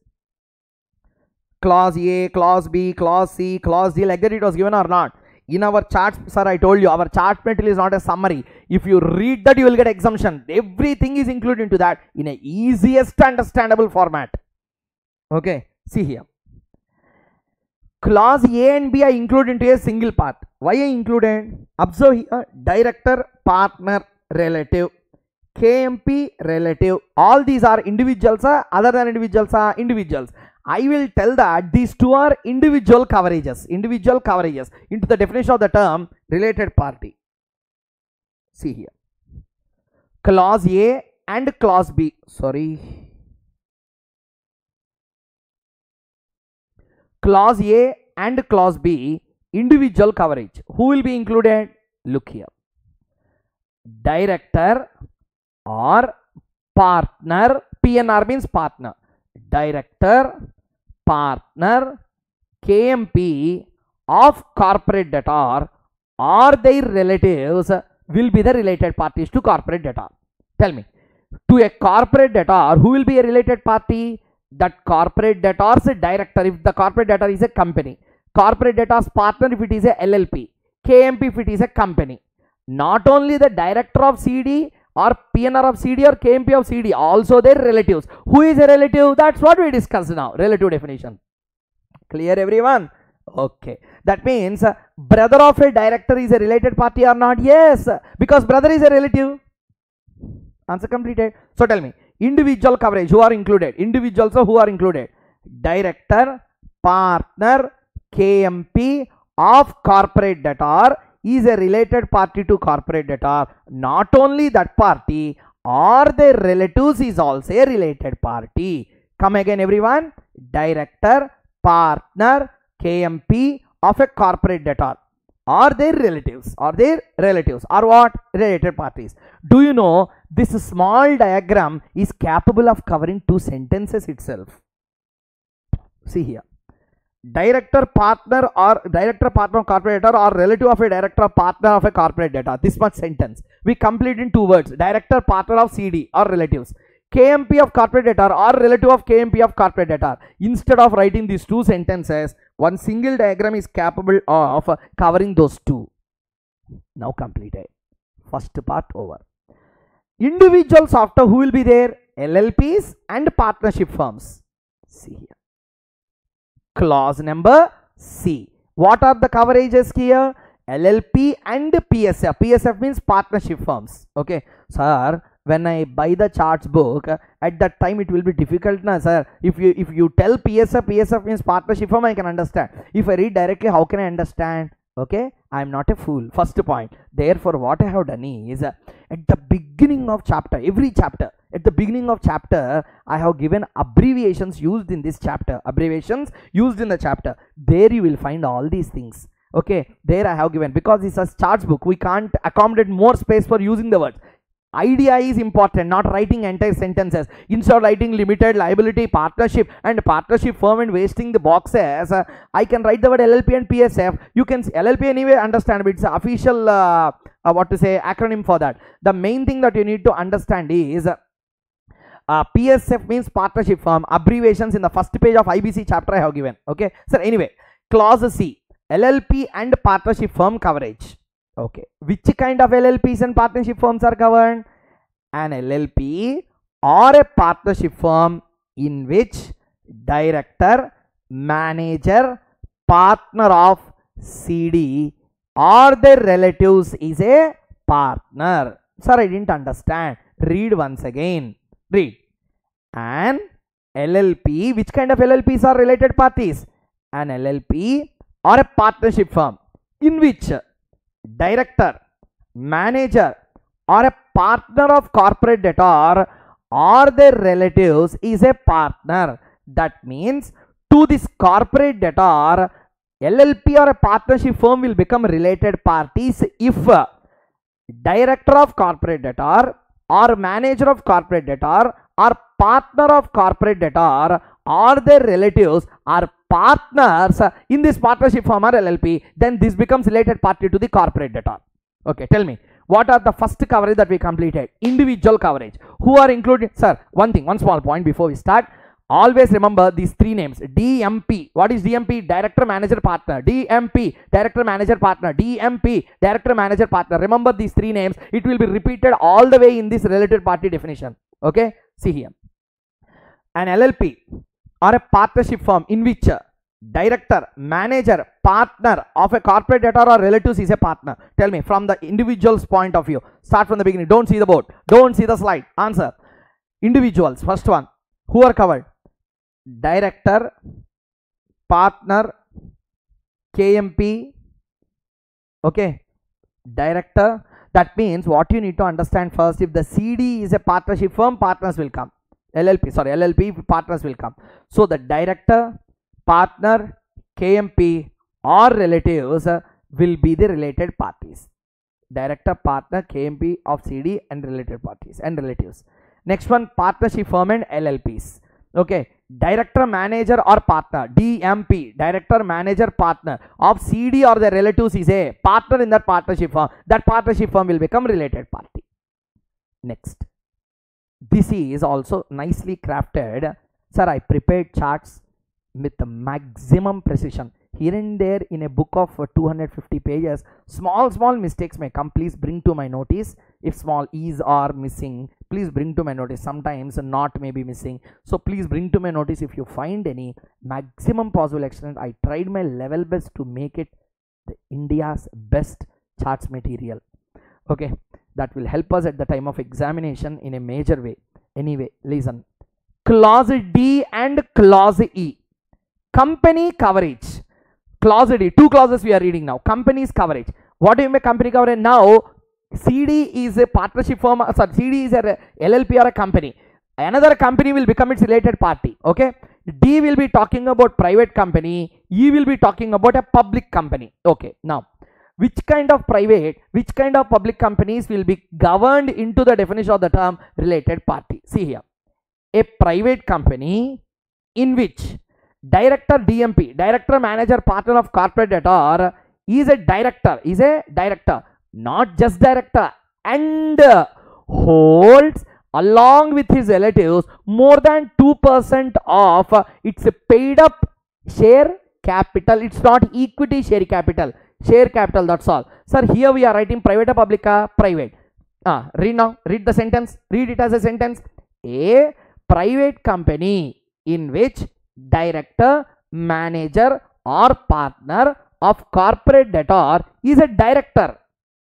Clause A, clause B, clause C, clause D, like that it was given or not. In our charts, sir, I told you, our chart material is not a summary. If you read that, you will get exemption. Everything is included into that in a easiest understandable format. Okay, see here. Clause A and B are included into a single part. Why are included? Observe here, director, partner, relative. K M P, relative, all these are individuals, uh, other than individuals are individuals. I will tell that these two are individual coverages, individual coverages into the definition of the term related party. See here. Clause A and clause B, sorry. Clause A and clause B, individual coverage. Who will be included? Look here. Director or partner, P N R means partner, director, partner, K M P of corporate debtor or their relatives will be the related parties to corporate debtor. Tell me, to a corporate debtor, who will be a related party? That corporate debtor's director if the corporate debtor is a company, corporate debtor's partner if it is a L L P, K M P if it is a company. Not only the director of C D or P N R of C D or K M P of C D, also their relatives. Who is a relative? That's what we discussed now. Relative definition. Clear everyone? Okay. That means uh, brother of a director is a related party or not? Yes. Because brother is a relative. Answer completed. So tell me, individual coverage, who are included? Individuals who are included? Director, partner, K M P of corporate debtor is a related party to corporate debtor. Not only that party, or their relatives is also a related party. Come again everyone. Director, partner, K M P of a corporate debtor or their relatives or their relatives are what? Related parties. Do you know this small diagram is capable of covering two sentences itself? See here. Director, partner or director, partner of corporate debtor or relative of a director, partner of a corporate debtor. This much sentence we complete in two words. Director, partner of C D or relatives. K M P of corporate debtor or relative of K M P of corporate debtor. Instead of writing these two sentences, one single diagram is capable of covering those two. Now completed. First part over. Individuals after who will be there? L L Ps and partnership firms. See here. Clause number C. What are the coverages here? L L P and P S F. P S F means partnership firms. Okay. Sir, when I buy the charts book, at that time it will be difficult, na sir. If you if you tell P S F, P S F means partnership firm, I can understand. If I read directly, how can I understand? Okay, I am not a fool. First point. Therefore, what I have done is uh, at the beginning of chapter, every chapter, at the beginning of chapter, I have given abbreviations used in this chapter. Abbreviations used in the chapter. There you will find all these things. Okay, there I have given, because it's a charts book, we can't accommodate more space for using the words. Idea is important, not writing entire sentences. Instead of writing limited liability partnership and partnership firm and wasting the boxes, uh, I can write the word L L P and P S F. You can L L P anyway, understand, but it's an official uh, uh, what to say acronym for that. The main thing that you need to understand is uh, uh, P S F means partnership firm. Abbreviations in the first page of I B C chapter I have given. Okay, so anyway, clause C, L L P and partnership firm coverage. Okay, which kind of L L Ps and partnership firms are governed? An L L P or a partnership firm in which director, manager, partner of C D or their relatives is a partner. Sir, I didn't understand. Read once again. Read. An L L P, which kind of L L Ps are related parties? An L L P or a partnership firm in which director, manager or a partner of corporate debtor or their relatives is a partner. That means to this corporate debtor, L L P or a partnership firm will become related parties if director of corporate debtor or manager of corporate debtor or partner of corporate debtor or their relatives are partners in this partnership firm or L L P, then this becomes related party to the corporate debtor. Okay, tell me, what are the first coverage that we completed? Individual coverage. Who are included? Sir, one thing, one small point before we start. Always remember these three names. D M P. What is D M P? Director, manager, partner. D M P. Director, manager, partner. D M P. Director, manager, partner. Remember these three names. It will be repeated all the way in this related party definition. Okay, see here. An L L P or a partnership firm in which director, manager, partner of a corporate debtor or relatives is a partner. Tell me from the individual's point of view. Start from the beginning. Don't see the board. Don't see the slide. Answer. Individuals. First one. Who are covered? Director, partner, K M P. Okay. Director. That means what you need to understand first, if the C D is a partnership firm, partners will come. L L P, sorry, L L P partners will come. So the director, partner, K M P or relatives uh, will be the related parties. Director, partner, K M P of C D and related parties and relatives. Next one, partnership firm and L L Ps. Okay, director, manager or partner, D M P, director, manager, partner of C D or the relatives is a partner in that partnership firm. That partnership firm will become related party. Next, this is also nicely crafted. Sir, I prepared charts with the maximum precision. Here and there in a book of two hundred fifty pages, small small mistakes may come. Please bring to my notice. If small e's are missing, please bring to my notice. Sometimes not may be missing, so please bring to my notice if you find any. Maximum possible extent, I tried my level best to make it the India's best charts material. Okay, that will help us at the time of examination in a major way. Anyway, listen. Clause D and clause E. Company coverage. Clause D, two clauses we are reading now. Company's coverage. What do you mean company coverage? Now, C D is a partnership firm, sorry, C D is a L L P or a company. Another company will become its related party. Okay. D will be talking about private company. E will be talking about a public company. Okay. Now, which kind of private, which kind of public companies will be governed into the definition of the term related party? See here. A private company in which director, D M P, director, manager, partner of corporate debtor is a director, is a director, not just director, and holds along with his relatives more than two percent of its paid up share capital. It's not equity share capital, share capital, that's all. Sir, here we are writing private or public? Uh, private. Ah, read now, read the sentence, read it as a sentence. A private company in which director, manager or partner of corporate debtor is a director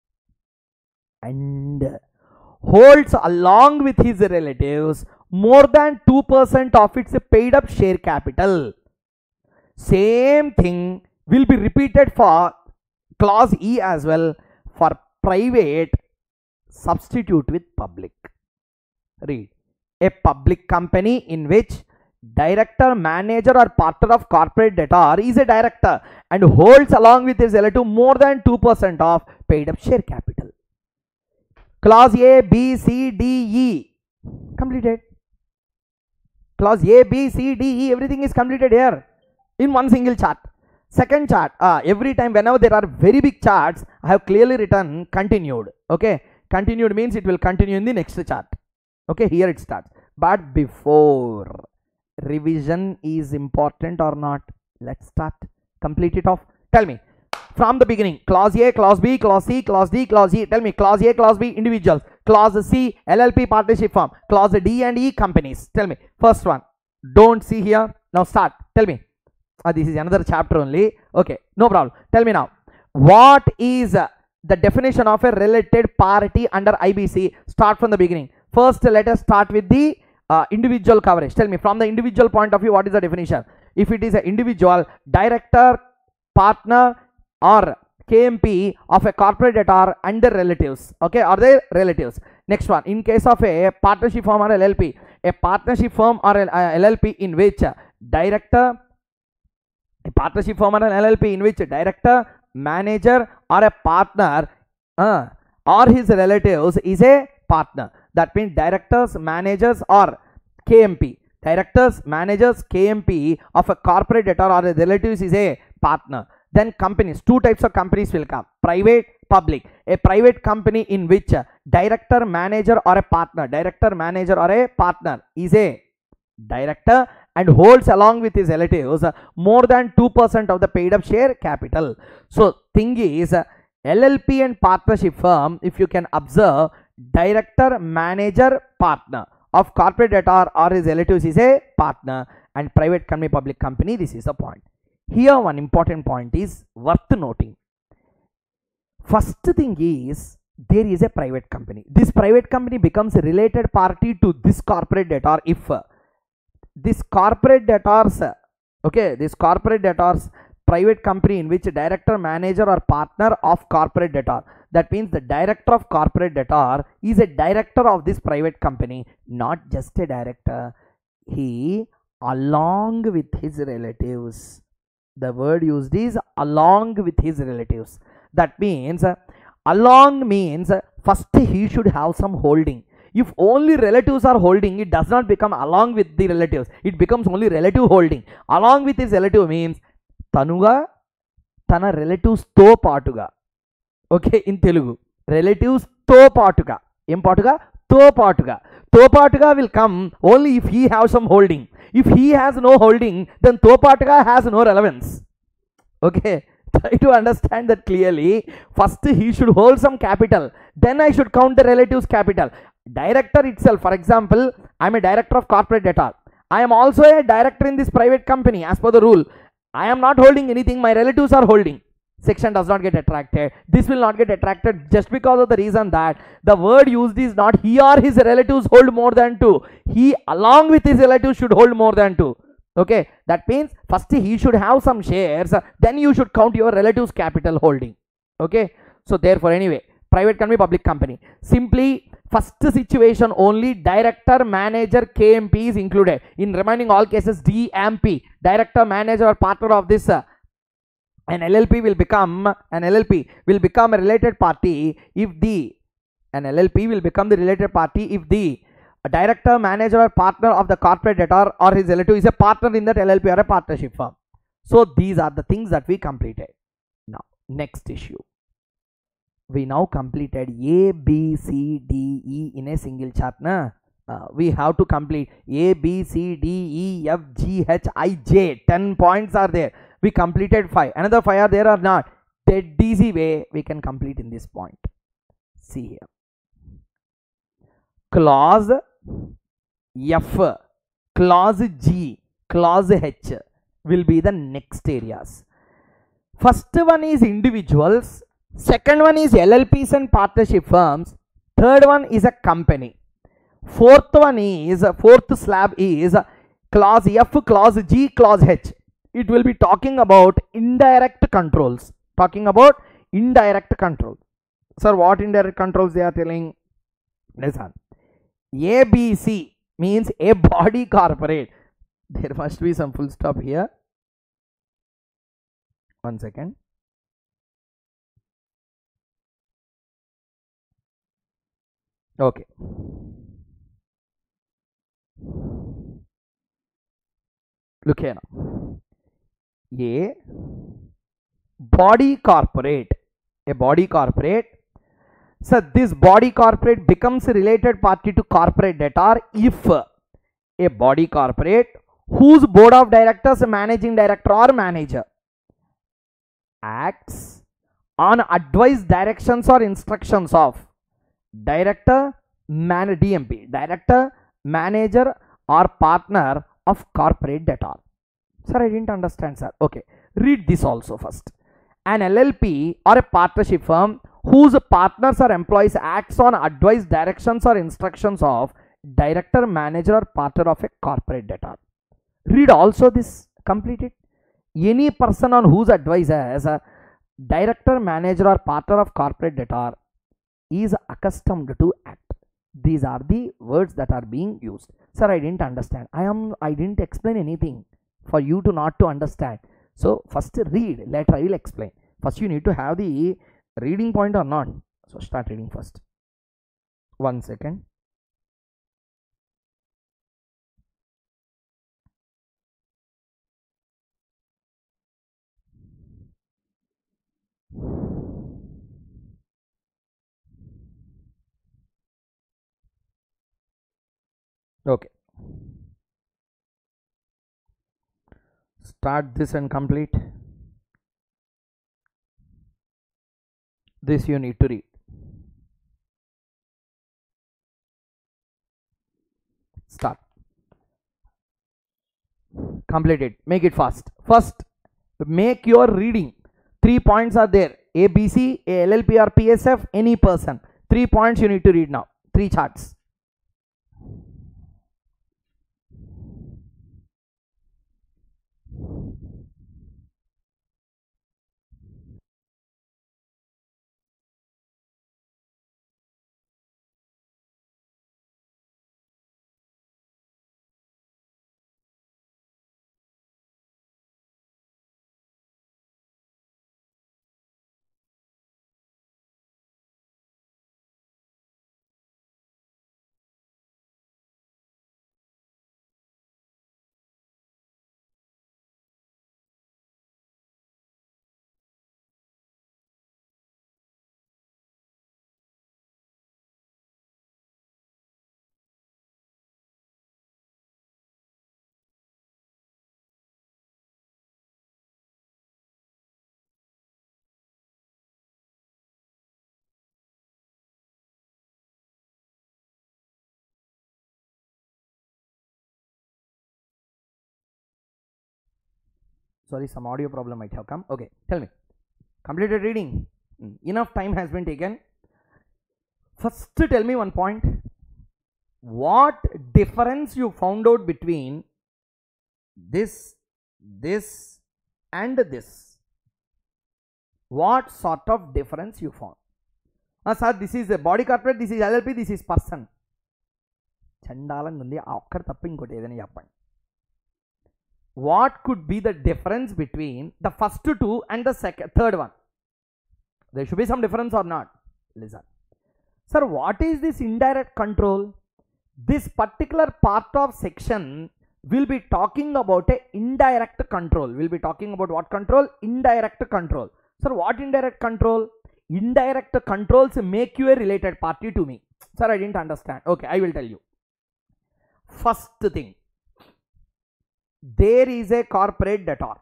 and holds along with his relatives more than two percent of its paid up share capital. Same thing will be repeated for clause E as well for private substitute with public. Read. A public company in which director, manager or partner of corporate debtor is a director and holds along with his relative more than two percent of paid up share capital. Clause A, B, C, D, E completed. Clause A, B, C, D, E, everything is completed here in one single chart. Second chart, uh, every time whenever there are very big charts, I have clearly written continued. Okay, continued means it will continue in the next chart. Okay, here it starts. But before, revision is important or not? Let's start. Complete it off. Tell me from the beginning. Clause A, clause B, clause C, clause D, clause E. Tell me clause A, clause B, individuals. Clause C, L L P, partnership firm. Clause D and E, companies. Tell me. First one. Don't see here. Now start. Tell me. Uh, this is another chapter only. Okay, no problem. Tell me now. What is uh, the definition of a related party under I B C? Start from the beginning. First, let us start with the uh, individual coverage. Tell me from the individual point of view, what is the definition? If it is an individual, director, partner or K M P of a corporate debtor and their relatives. Okay, are they relatives? Next one, in case of a partnership firm or L L P, a partnership firm or a, uh, L L P in which director, a partnership firm or an L L P in which director, manager or a partner uh, or his relatives is a partner. That means directors, managers or K M P. Directors, managers, K M P of a corporate debtor or a relatives is a partner. Then companies, two types of companies will come. Private, public. A private company in which director, manager or a partner, director, manager or a partner is a director and holds along with his relatives more than two percent of the paid up share capital. So thing is, L L P and partnership firm, if you can observe, director, manager, partner of corporate debtor or his relatives is a partner, and private company, public company, this is the point. Here one important point is worth noting. First thing is, there is a private company. This private company becomes a related party to this corporate debtor if uh, this corporate debtors, okay, this corporate debtors private company in which director, manager or partner of corporate debtor. That means the director of corporate debtor is a director of this private company, not just a director. He along with his relatives. The word used is along with his relatives. That means uh, along means uh, first he should have some holding. If only relatives are holding, it does not become along with the relatives. It becomes only relative holding. Along with his relative means tanuga tana relatives to paatuga. Okay, in Telugu. Relatives to paatuga. Em paatuga? To paatuga. To paatuga will come only if he has some holding. If he has no holding, then to paatuga has no relevance. Okay. Try to understand that clearly. First he should hold some capital. Then I should count the relatives capital. Director itself, for example, I am a director of corporate debtor. I am also a director in this private company as per the rule. I am not holding anything, my relatives are holding. Section does not get attracted. This will not get attracted just because of the reason that the word used is not he or his relatives hold more than two. He along with his relatives should hold more than two. Okay, that means first he should have some shares, then you should count your relatives capital holding. Okay, so therefore anyway, private company, public company, simply first situation only director, manager, K M P is included. In remaining all cases D M P, director, manager or partner of this uh, an L L P will become an L L P will become a related party if the an L L P will become the related party if the a director, manager or partner of the corporate debtor or his relative is a partner in that L L P or a partnership firm. So these are the things that we completed. Now next issue. We now completed A, B, C, D, E in a single chart. Na? Uh, we have to complete A, B, C, D, E, F, G, H, I, J. ten points are there. We completed five. Another five are there or not? Dead easy way we can complete in this point. See here. Clause F, clause G, clause H will be the next areas. First one is individuals. Second one is L L Ps and partnership firms. Third one is a company. Fourth one is, fourth slab is clause F, clause G, clause H. It will be talking about indirect controls. Talking about indirect control. Sir, what indirect controls they are telling? Listen, A B C means a body corporate. There must be some full stop here. One second. Okay. Look here now. A body corporate. A body corporate. So this body corporate becomes a related party to corporate debtor if a body corporate whose board of directors, managing director or manager acts on advice, directions or instructions of director, man, D M P, director, manager or partner of corporate debtor. Sir, I didn't understand, sir. Okay, read this also first. An L L P or a partnership firm whose partners or employees acts on advice, directions or instructions of director, manager or partner of a corporate debtor. Read also this, complete it. Any person on whose advice as a director, manager or partner of corporate debtor is accustomed to act. These are the words that are being used. Sir, I didn't understand. I am I didn't explain anything for you to not to understand. So first read, later I will explain. First you need to have the reading point or not. So start reading first. One second. Okay. Start this and complete. This you need to read. Start. Complete it. Make it fast. First, make your reading. Three points are there. A B C, a L L P or P S F, any person. Three points you need to read now. Three charts. Sorry, some audio problem might have come. Okay, tell me. Completed reading. Enough time has been taken. First, tell me one point. What difference you found out between this, this and this? What sort of difference you found? Ah, sir, this is a body corporate, this is L L P, this is person. Chandalangundi, akkada tappa inkoti edana cheppandi. What could be the difference between the first two and the second, third one? There should be some difference or not? Listen. Sir, what is this indirect control? This particular part of section will be talking about a indirect control. We'll be talking about what control? Indirect control. Sir, what indirect control? Indirect controls make you a related party to me. Sir, I didn't understand. Okay, I will tell you. First thing. There is a corporate debtor.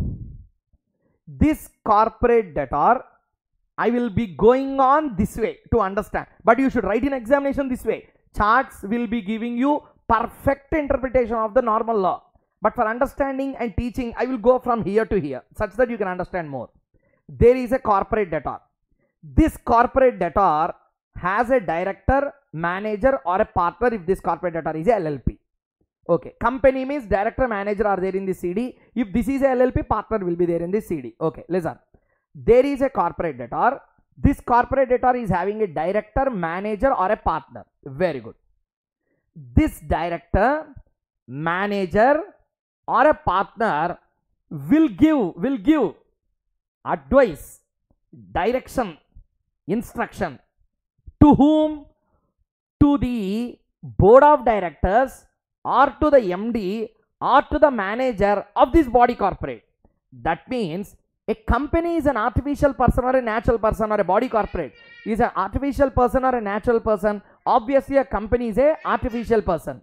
This corporate debtor, I will be going on this way to understand. But you should write in examination this way. Charts will be giving you perfect interpretation of the normal law. But for understanding and teaching, I will go from here to here, such that you can understand more. There is a corporate debtor. This corporate debtor has a director, manager or a partner if this corporate debtor is a L L P. Okay, company means director, manager are there in this C D. If this is a L L P, partner will be there in this C D. Okay, listen. there is a corporate debtor. This corporate debtor is having a director, manager or a partner. Very good. This director, manager or a partner will give, will give advice, direction, instruction to whom? To the board of directors or to the M D or to the manager of this body corporate. That means a company is an artificial person or a natural person, or a body corporate is an artificial person or a natural person. Obviously a company is a artificial person.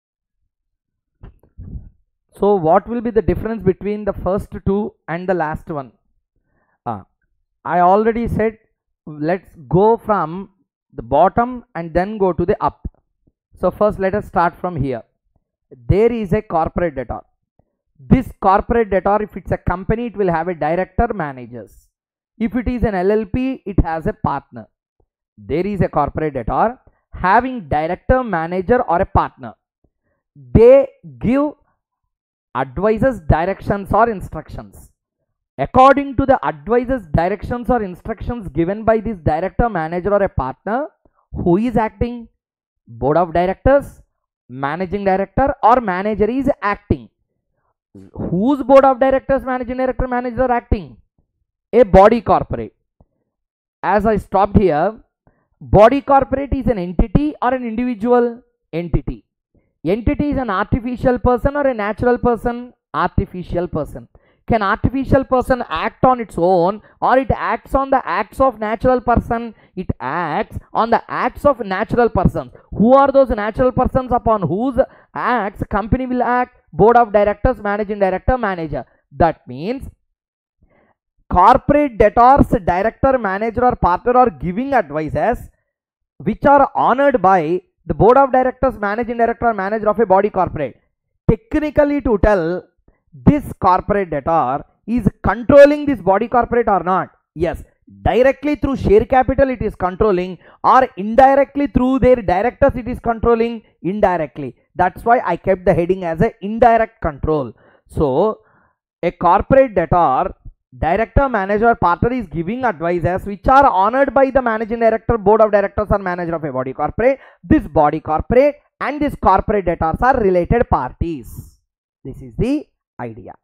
So what will be the difference between the first two and the last one? Uh, I already said, let's go from the bottom and then go to the up. So first let us start from here. There is a corporate debtor. This corporate debtor, if it's a company, it will have a director, managers. If it is an L L P, it has a partner. There is a corporate debtor having director, manager or a partner. They give advices, directions or instructions. According to the advices, directions or instructions given by this director, manager or a partner, who is acting? Board of directors, managing director or manager is acting. Whose board of directors, managing director, manager are acting? A body corporate. As I stopped here, body corporate is an entity or an individual? Entity. Entity is an artificial person or a natural person? Artificial person. Can artificial person act on its own, or it acts on the acts of natural person? It acts on the acts of natural persons. Who are those natural persons upon whose acts company will act? Board of directors, managing director, manager. That means corporate debtors, director, manager or partner are giving advices which are honored by the board of directors, managing director or manager of a body corporate. Technically to tell, this corporate debtor is controlling this body corporate or not? Yes, directly through share capital it is controlling, or indirectly through their directors it is controlling. Indirectly. That's why I kept the heading as a indirect control. So a corporate debtor, director, manager, partner is giving advices which are honored by the managing director, board of directors or manager of a body corporate. This body corporate and this corporate debtors are related parties. This is the idea.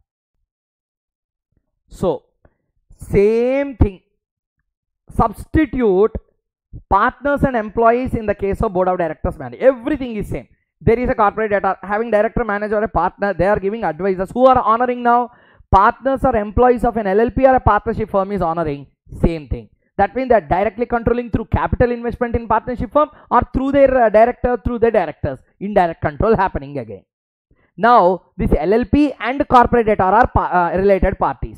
So same thing, substitute partners and employees in the case of board of directors, manager. Everything is same. There is a corporate debtor having director, manager or a partner. They are giving advices. Who are honoring now? Partners or employees of an L L P or a partnership firm is honoring. Same thing. That means they are directly controlling through capital investment in partnership firm, or through their uh, director, through their directors. Indirect control happening again. Now this L L P and corporate debtor are pa uh, related parties.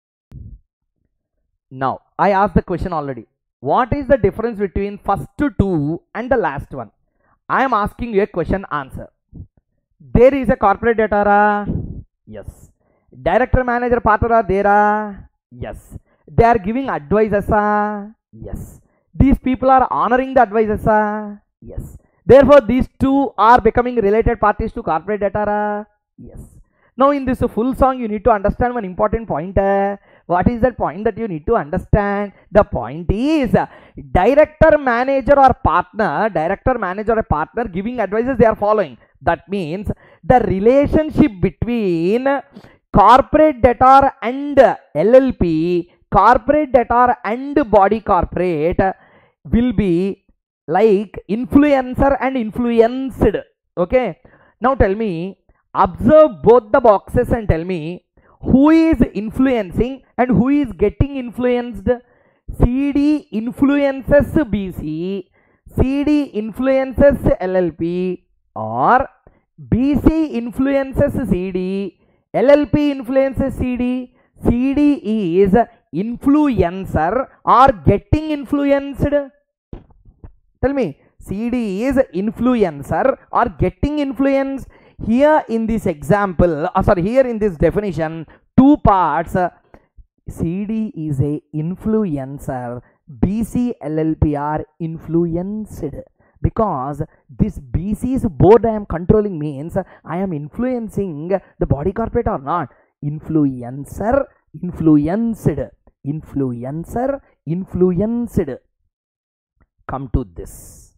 Now I asked the question already. What is the difference between first two and the last one? I am asking you a question, answer. There is a corporate debtor. Uh, yes. Director, manager, partner are there. Uh, yes. They are giving advices. Uh, yes. These people are honoring the advices. Uh, yes. Therefore these two are becoming related parties to corporate debtor. Uh, yes. Now in this full song you need to understand one important point. Uh, what is that point that you need to understand? The point is uh, director, manager or partner, director, manager or partner giving advices, they are following. That means the relationship between corporate debtor and L L P, corporate debtor and body corporate will be like influencer and influenced. Okay. Now tell me, observe both the boxes and tell me who is influencing and who is getting influenced. C D influences B C, C D influences L L P, or B C influences C D, L L P influences C D. C D is influencer or getting influenced. Tell me, C D is influencer or getting influenced. Here in this example, uh, sorry, here in this definition, two parts. Uh, C D is a influencer, B C, L L P are influenced, because this B C's board I am controlling means I am influencing the body corporate or not. Influencer, influenced. Influencer, influenced. Come to this.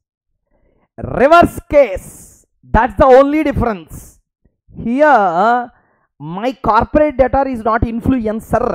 Reverse case. That's the only difference. Here, my corporate debtor is not influencer.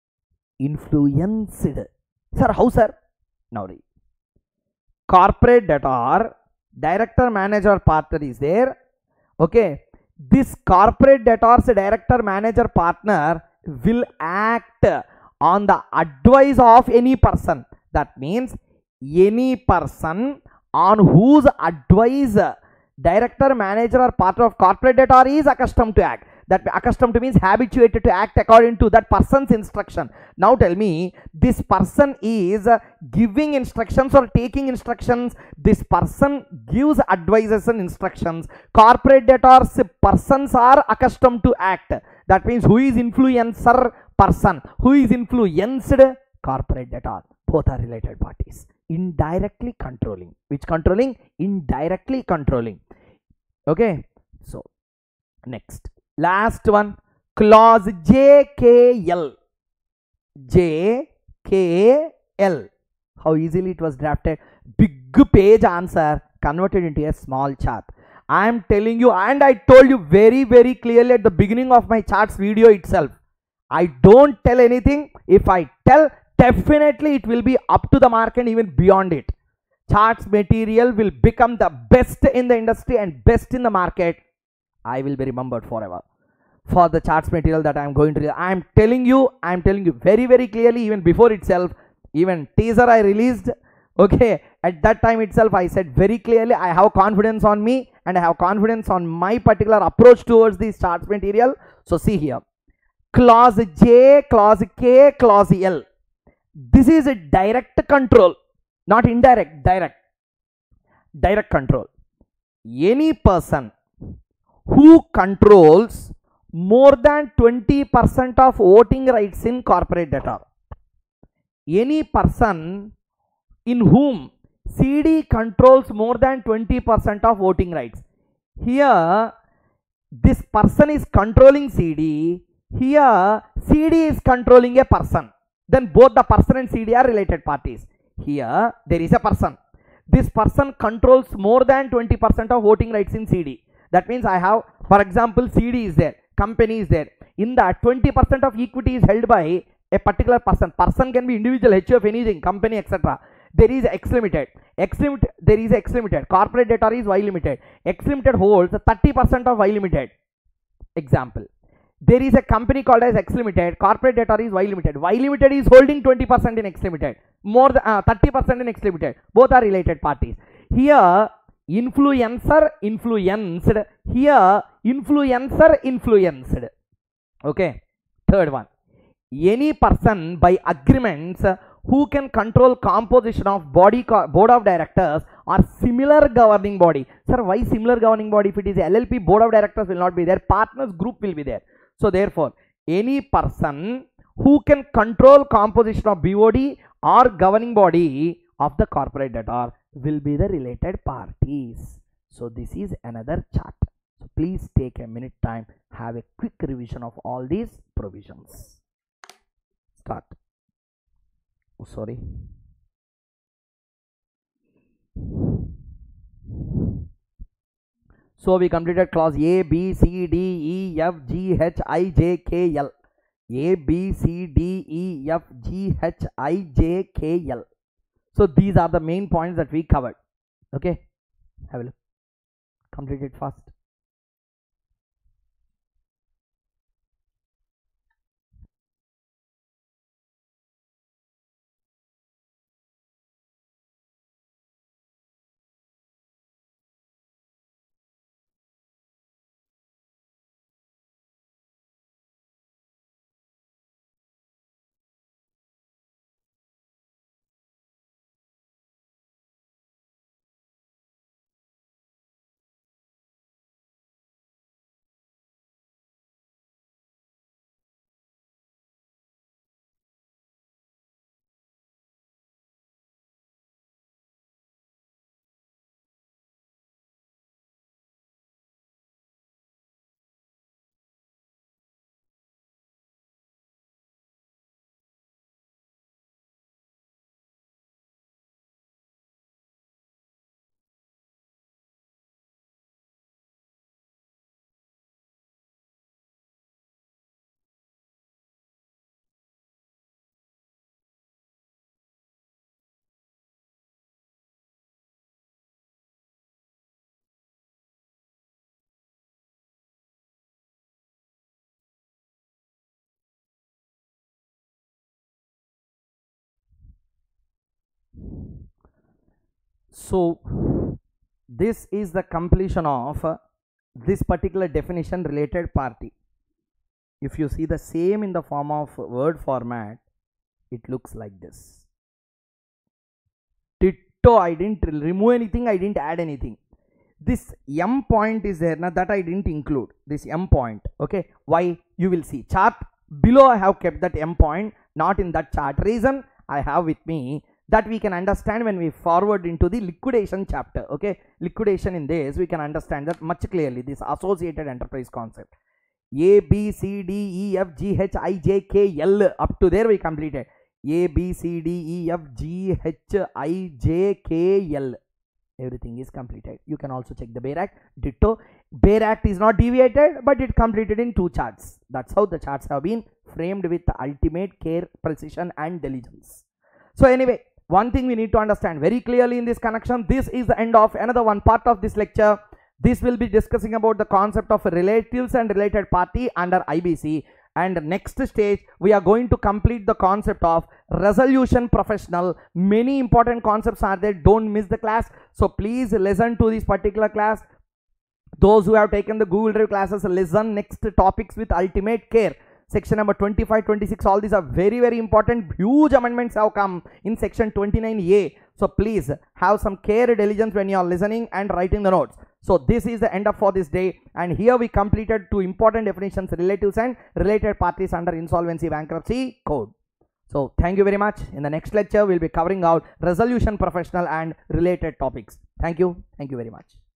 Influenced. Sir, how, sir? Now read. Corporate debtor, director, manager, partner is there. Okay. This corporate debtor's director, manager, partner will act on the advice of any person. That means any person on whose advice director, manager, or partner of corporate debtor is accustomed to act. That accustomed to means habituated to act according to that person's instruction. Now tell me, this person is giving instructions or taking instructions? This person gives advices and instructions. Corporate debtors persons are accustomed to act. That means who is influencer? Person. Who is influenced? Corporate debtor. Both are related parties. Indirectly controlling. Which controlling? Indirectly controlling. Okay. So next. Last one, clause J K L. J K L. How easily it was drafted. Big page answer converted into a small chart. I am telling you, and I told you very very clearly at the beginning of my charts video itself. I don't tell anything. If I tell, definitely it will be up to the mark and even beyond it. Charts material will become the best in the industry and best in the market. I will be remembered forever for the charts material that I am going to. I am telling you, I am telling you very very clearly, even before itself, even teaser I released. Okay, at that time itself I said very clearly, I have confidence on me and I have confidence on my particular approach towards this charts material. So see here, clause J, clause K, clause L. This is a direct control, not indirect, direct. Direct control. Any person who controls more than twenty percent of voting rights in corporate debtor. Any person in whom C D controls more than twenty percent of voting rights. Here, this person is controlling C D. Here, C D is controlling a person. Then both the person and C D are related parties. Here, there is a person. This person controls more than twenty percent of voting rights in C D. That means I have, for example, C D is there, company is there. In that, twenty percent of equity is held by a particular person. Person can be individual, H U F, anything, company, et cetera. There is X Limited. X Limited, there is X Limited. Corporate debtor is Y Limited. X Limited holds thirty percent of Y Limited. Example. There is a company called as X Limited. Corporate debtor is Y Limited. Y Limited is holding twenty percent in X Limited. More than uh, thirty percent in X Limited. Both are related parties. Here, influencer, influenced. Here, influencer, influenced. Okay. Third one. Any person by agreements who can control composition of body board of directors or similar governing body. Sir, why similar governing body? If it is L L P, board of directors will not be there. Partners group will be there. So therefore, any person who can control composition of B O D or governing body of the corporate debtor will be the related parties. So this is another chart. So please take a minute time, have a quick revision of all these provisions. Start. Oh, sorry. So we completed clause A, B, C, D, E, F, G, H, I, J, K, L. A, B, C, D, E, F, G, H, I, J, K, L. So these are the main points that we covered. Okay, have a look. Complete it fast. So this is the completion of uh, this particular definition, related party. If you see the same in the form of word format, it looks like this. Ditto. I didn't remove anything, I didn't add anything. This M point is there now, that I didn't include, this M point. Okay, why? You will see chart below. I have kept that M point, not in that chart. Reason I have with me, that we can understand when we forward into the liquidation chapter. Okay, liquidation, in this we can understand that much clearly, this associated enterprise concept. A, B, C, D, E, F, G, H, I, J, K, L, up to there we completed. A, B, C, D, E, F, G, H, I, J, K, L. Everything is completed. You can also check the Bayer Act. Ditto. Bayer Act is not deviated, but it completed in two charts. That's how the charts have been framed, with the ultimate care, precision and diligence. So anyway, one thing we need to understand very clearly in this connection, this is the end of another one part of this lecture. This will be discussing about the concept of relatives and related party under I B C. And next stage, we are going to complete the concept of resolution professional. Many important concepts are there. Don't miss the class. So please listen to this particular class. Those who have taken the Google Drive classes, listen next topics with ultimate care. Section number twenty-five, twenty-six, all these are very, very important. Huge amendments have come in section twenty-nine A. So please have some care, diligence when you are listening and writing the notes. So this is the end of for this day, and here we completed two important definitions, relatives and related parties under insolvency bankruptcy code. So thank you very much. In the next lecture, we'll be covering out resolution professional and related topics. Thank you. Thank you very much.